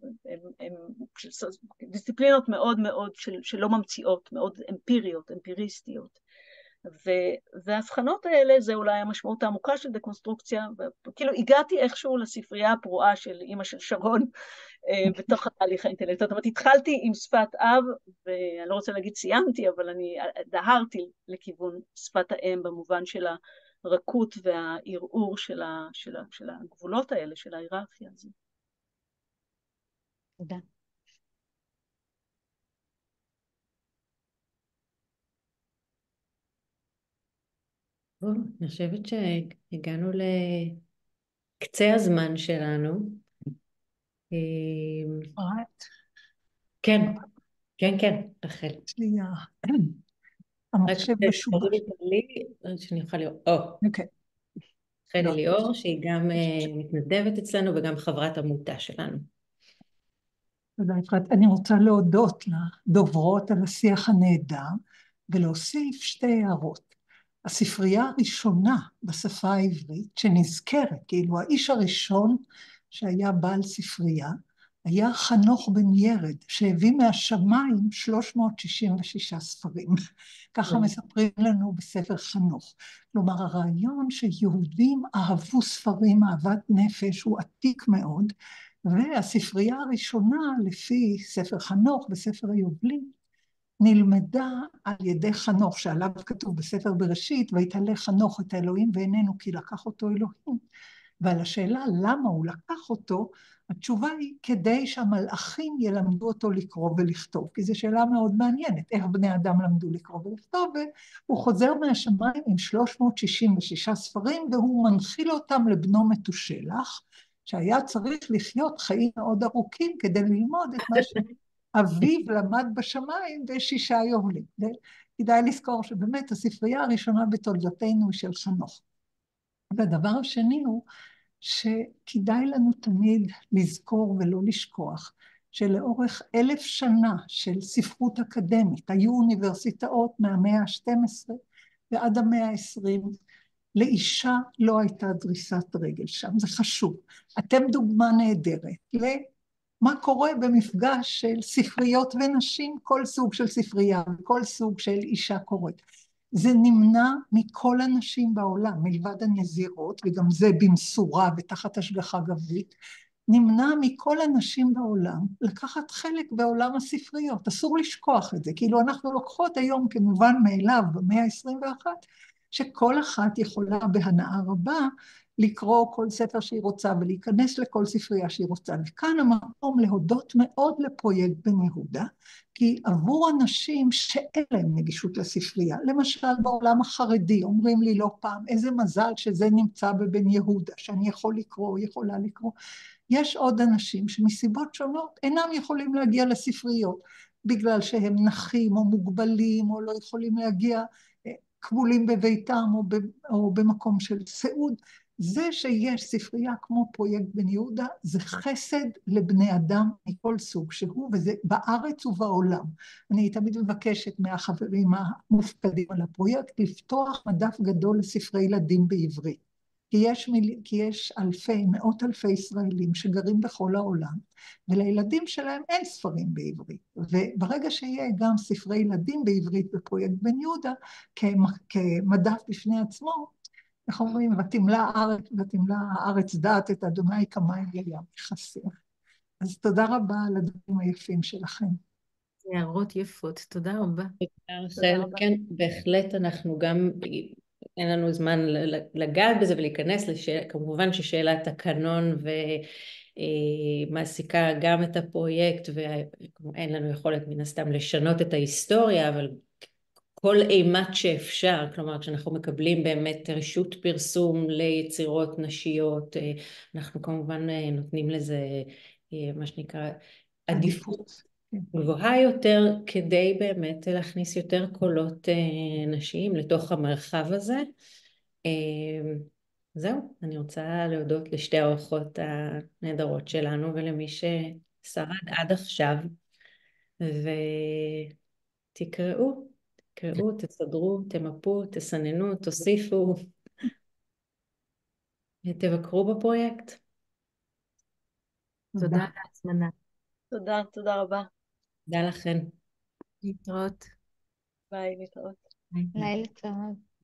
דיסציפלינות מאוד מאוד של, שלא ממציאות, מאוד אמפיריות, אמפיריסטיות. וההבחנות האלה זה אולי המשמעות העמוקה של דקונסטרוקציה, וכאילו הגעתי איכשהו לספרייה הפרועה של אמא של שרון בתוך התהליך האינטלקט. זאת אומרת, התחלתי עם שפת אב, ואני לא רוצה להגיד סיימתי, אבל אני דהרתי לכיוון שפת האם במובן של הרכות והערעור של, ה, של, ה, של הגבולות האלה, של ההיררכיה הזו. תודה. טוב, אני חושבת שהגענו לקצה הזמן שלנו. אפרת, כן, כן, כן, רחל. יש לי ה- רק המחשב משובש. תגידי לי, שאני אוכל לראות. או, אוקיי. רחל לא. אליאור, שהיא גם אה, מתנדבת אצלנו וגם חברת עמותה שלנו. תודה, אפרת. אני רוצה להודות לדוברות על השיח הנהדר, ולהוסיף שתי הערות. הספרייה הראשונה בשפה העברית שנזכרת, כאילו האיש הראשון שהיה בעל ספרייה, היה חנוך בן ירד, שהביא מהשמיים שלוש מאות שישים ושישה ספרים. ככה מספרים לנו בספר חנוך. כלומר, הרעיון שיהודים אהבו ספרים, אהבת נפש, הוא עתיק מאוד, והספרייה הראשונה, לפי ספר חנוך בספר היובלים, נלמדה על ידי חנוך, שעליו כתוב בספר בראשית, ויתעלה חנוך את האלוהים ואיננו כי לקח אותו אלוהים. ועל השאלה למה הוא לקח אותו, התשובה היא כדי שהמלאכים ילמדו אותו לקרוא ולכתוב, כי זו שאלה מאוד מעניינת, איך בני אדם למדו לקרוא ולכתוב, והוא חוזר מהשמיים עם שלוש מאות שישים ושישה ספרים, והוא מנחיל אותם לבנו מתושלח, שהיה צריך לחיות חיים מאוד ארוכים כדי ללמוד את מה שאביו למד בשמיים בשישה יובלים. כדאי לזכור שבאמת הספרייה הראשונה בתולדותינו של חנוך. והדבר השני הוא שכדאי לנו תמיד לזכור ולא לשכוח, שלאורך אלף שנה של ספרות אקדמית, היו אוניברסיטאות מהמאה ה-שתים עשרה ועד המאה ה-עשרים, לאישה לא הייתה דריסת רגל שם, זה חשוב. אתם דוגמה נהדרת למה קורה במפגש של ספריות ונשים, כל סוג של ספרייה, כל סוג של אישה קוראת. זה נמנע מכל הנשים בעולם, מלבד הנזירות, וגם זה במשורה ותחת השגחה גברית, נמנע מכל הנשים בעולם לקחת חלק בעולם הספריות. אסור לשכוח את זה, כאילו אנחנו לוקחות היום כמובן מאליו במאה ה-עשרים ואחת, שכל אחת יכולה בהנאה רבה לקרוא כל ספר שהיא רוצה ולהיכנס לכל ספרייה שהיא רוצה. וכאן המקום להודות מאוד לפרויקט בן יהודה, כי עבור אנשים שאין להם נגישות לספרייה, למשל בעולם החרדי, אומרים לי לא פעם, איזה מזל שזה נמצא בבן יהודה, שאני יכול לקרוא, יכולה לקרוא. יש עוד אנשים שמסיבות שונות אינם יכולים להגיע לספריות, בגלל שהם נחים או מוגבלים או לא יכולים להגיע, כבולים בביתם או, ב, או במקום של סיעוד. זה שיש ספרייה כמו פרויקט בן יהודה, זה חסד לבני אדם מכל סוג שהוא, וזה בארץ ובעולם. אני תמיד מבקשת מהחברים המופקדים על הפרויקט, לפתוח מדף גדול לספרי ילדים בעברית. כי יש, מיל... כי יש אלפי, מאות אלפי ישראלים שגרים בכל העולם, ולילדים שלהם אין ספרים בעברית. וברגע שיהיה גם ספרי ילדים בעברית בפרויקט בן יהודה, כמדף בפני עצמו, איך אומרים, ותמלא הארץ, ותמלא הארץ דעת את אדוני כמים לים יכסה. אז תודה רבה על הדברים היפים שלכם. הערות יפות, תודה רבה. תודה רבה. כן, בהחלט אנחנו גם, אין לנו זמן לגעת בזה ולהיכנס לשאלה, כמובן ששאלת הקנון ומעסיקה גם את הפרויקט, ואין לנו יכולת מן הסתם לשנות את ההיסטוריה, אבל כל אימת שאפשר, כלומר כשאנחנו מקבלים באמת רשות פרסום ליצירות נשיות, אנחנו כמובן נותנים לזה מה שנקרא עדיפות גבוהה יותר, כדי באמת להכניס יותר קולות נשיים לתוך המרחב הזה. זהו, אני רוצה להודות לשתי האורחות הנהדרות שלנו ולמי ששרד עד עכשיו, ותקראו. תקראו, תסדרו, תמפו, תסננו, תוסיפו, תבקרו בפרויקט. תודה על ההזמנה. תודה, תודה רבה. תודה לכן. להתראות. ביי, להתראות. לילה טוב.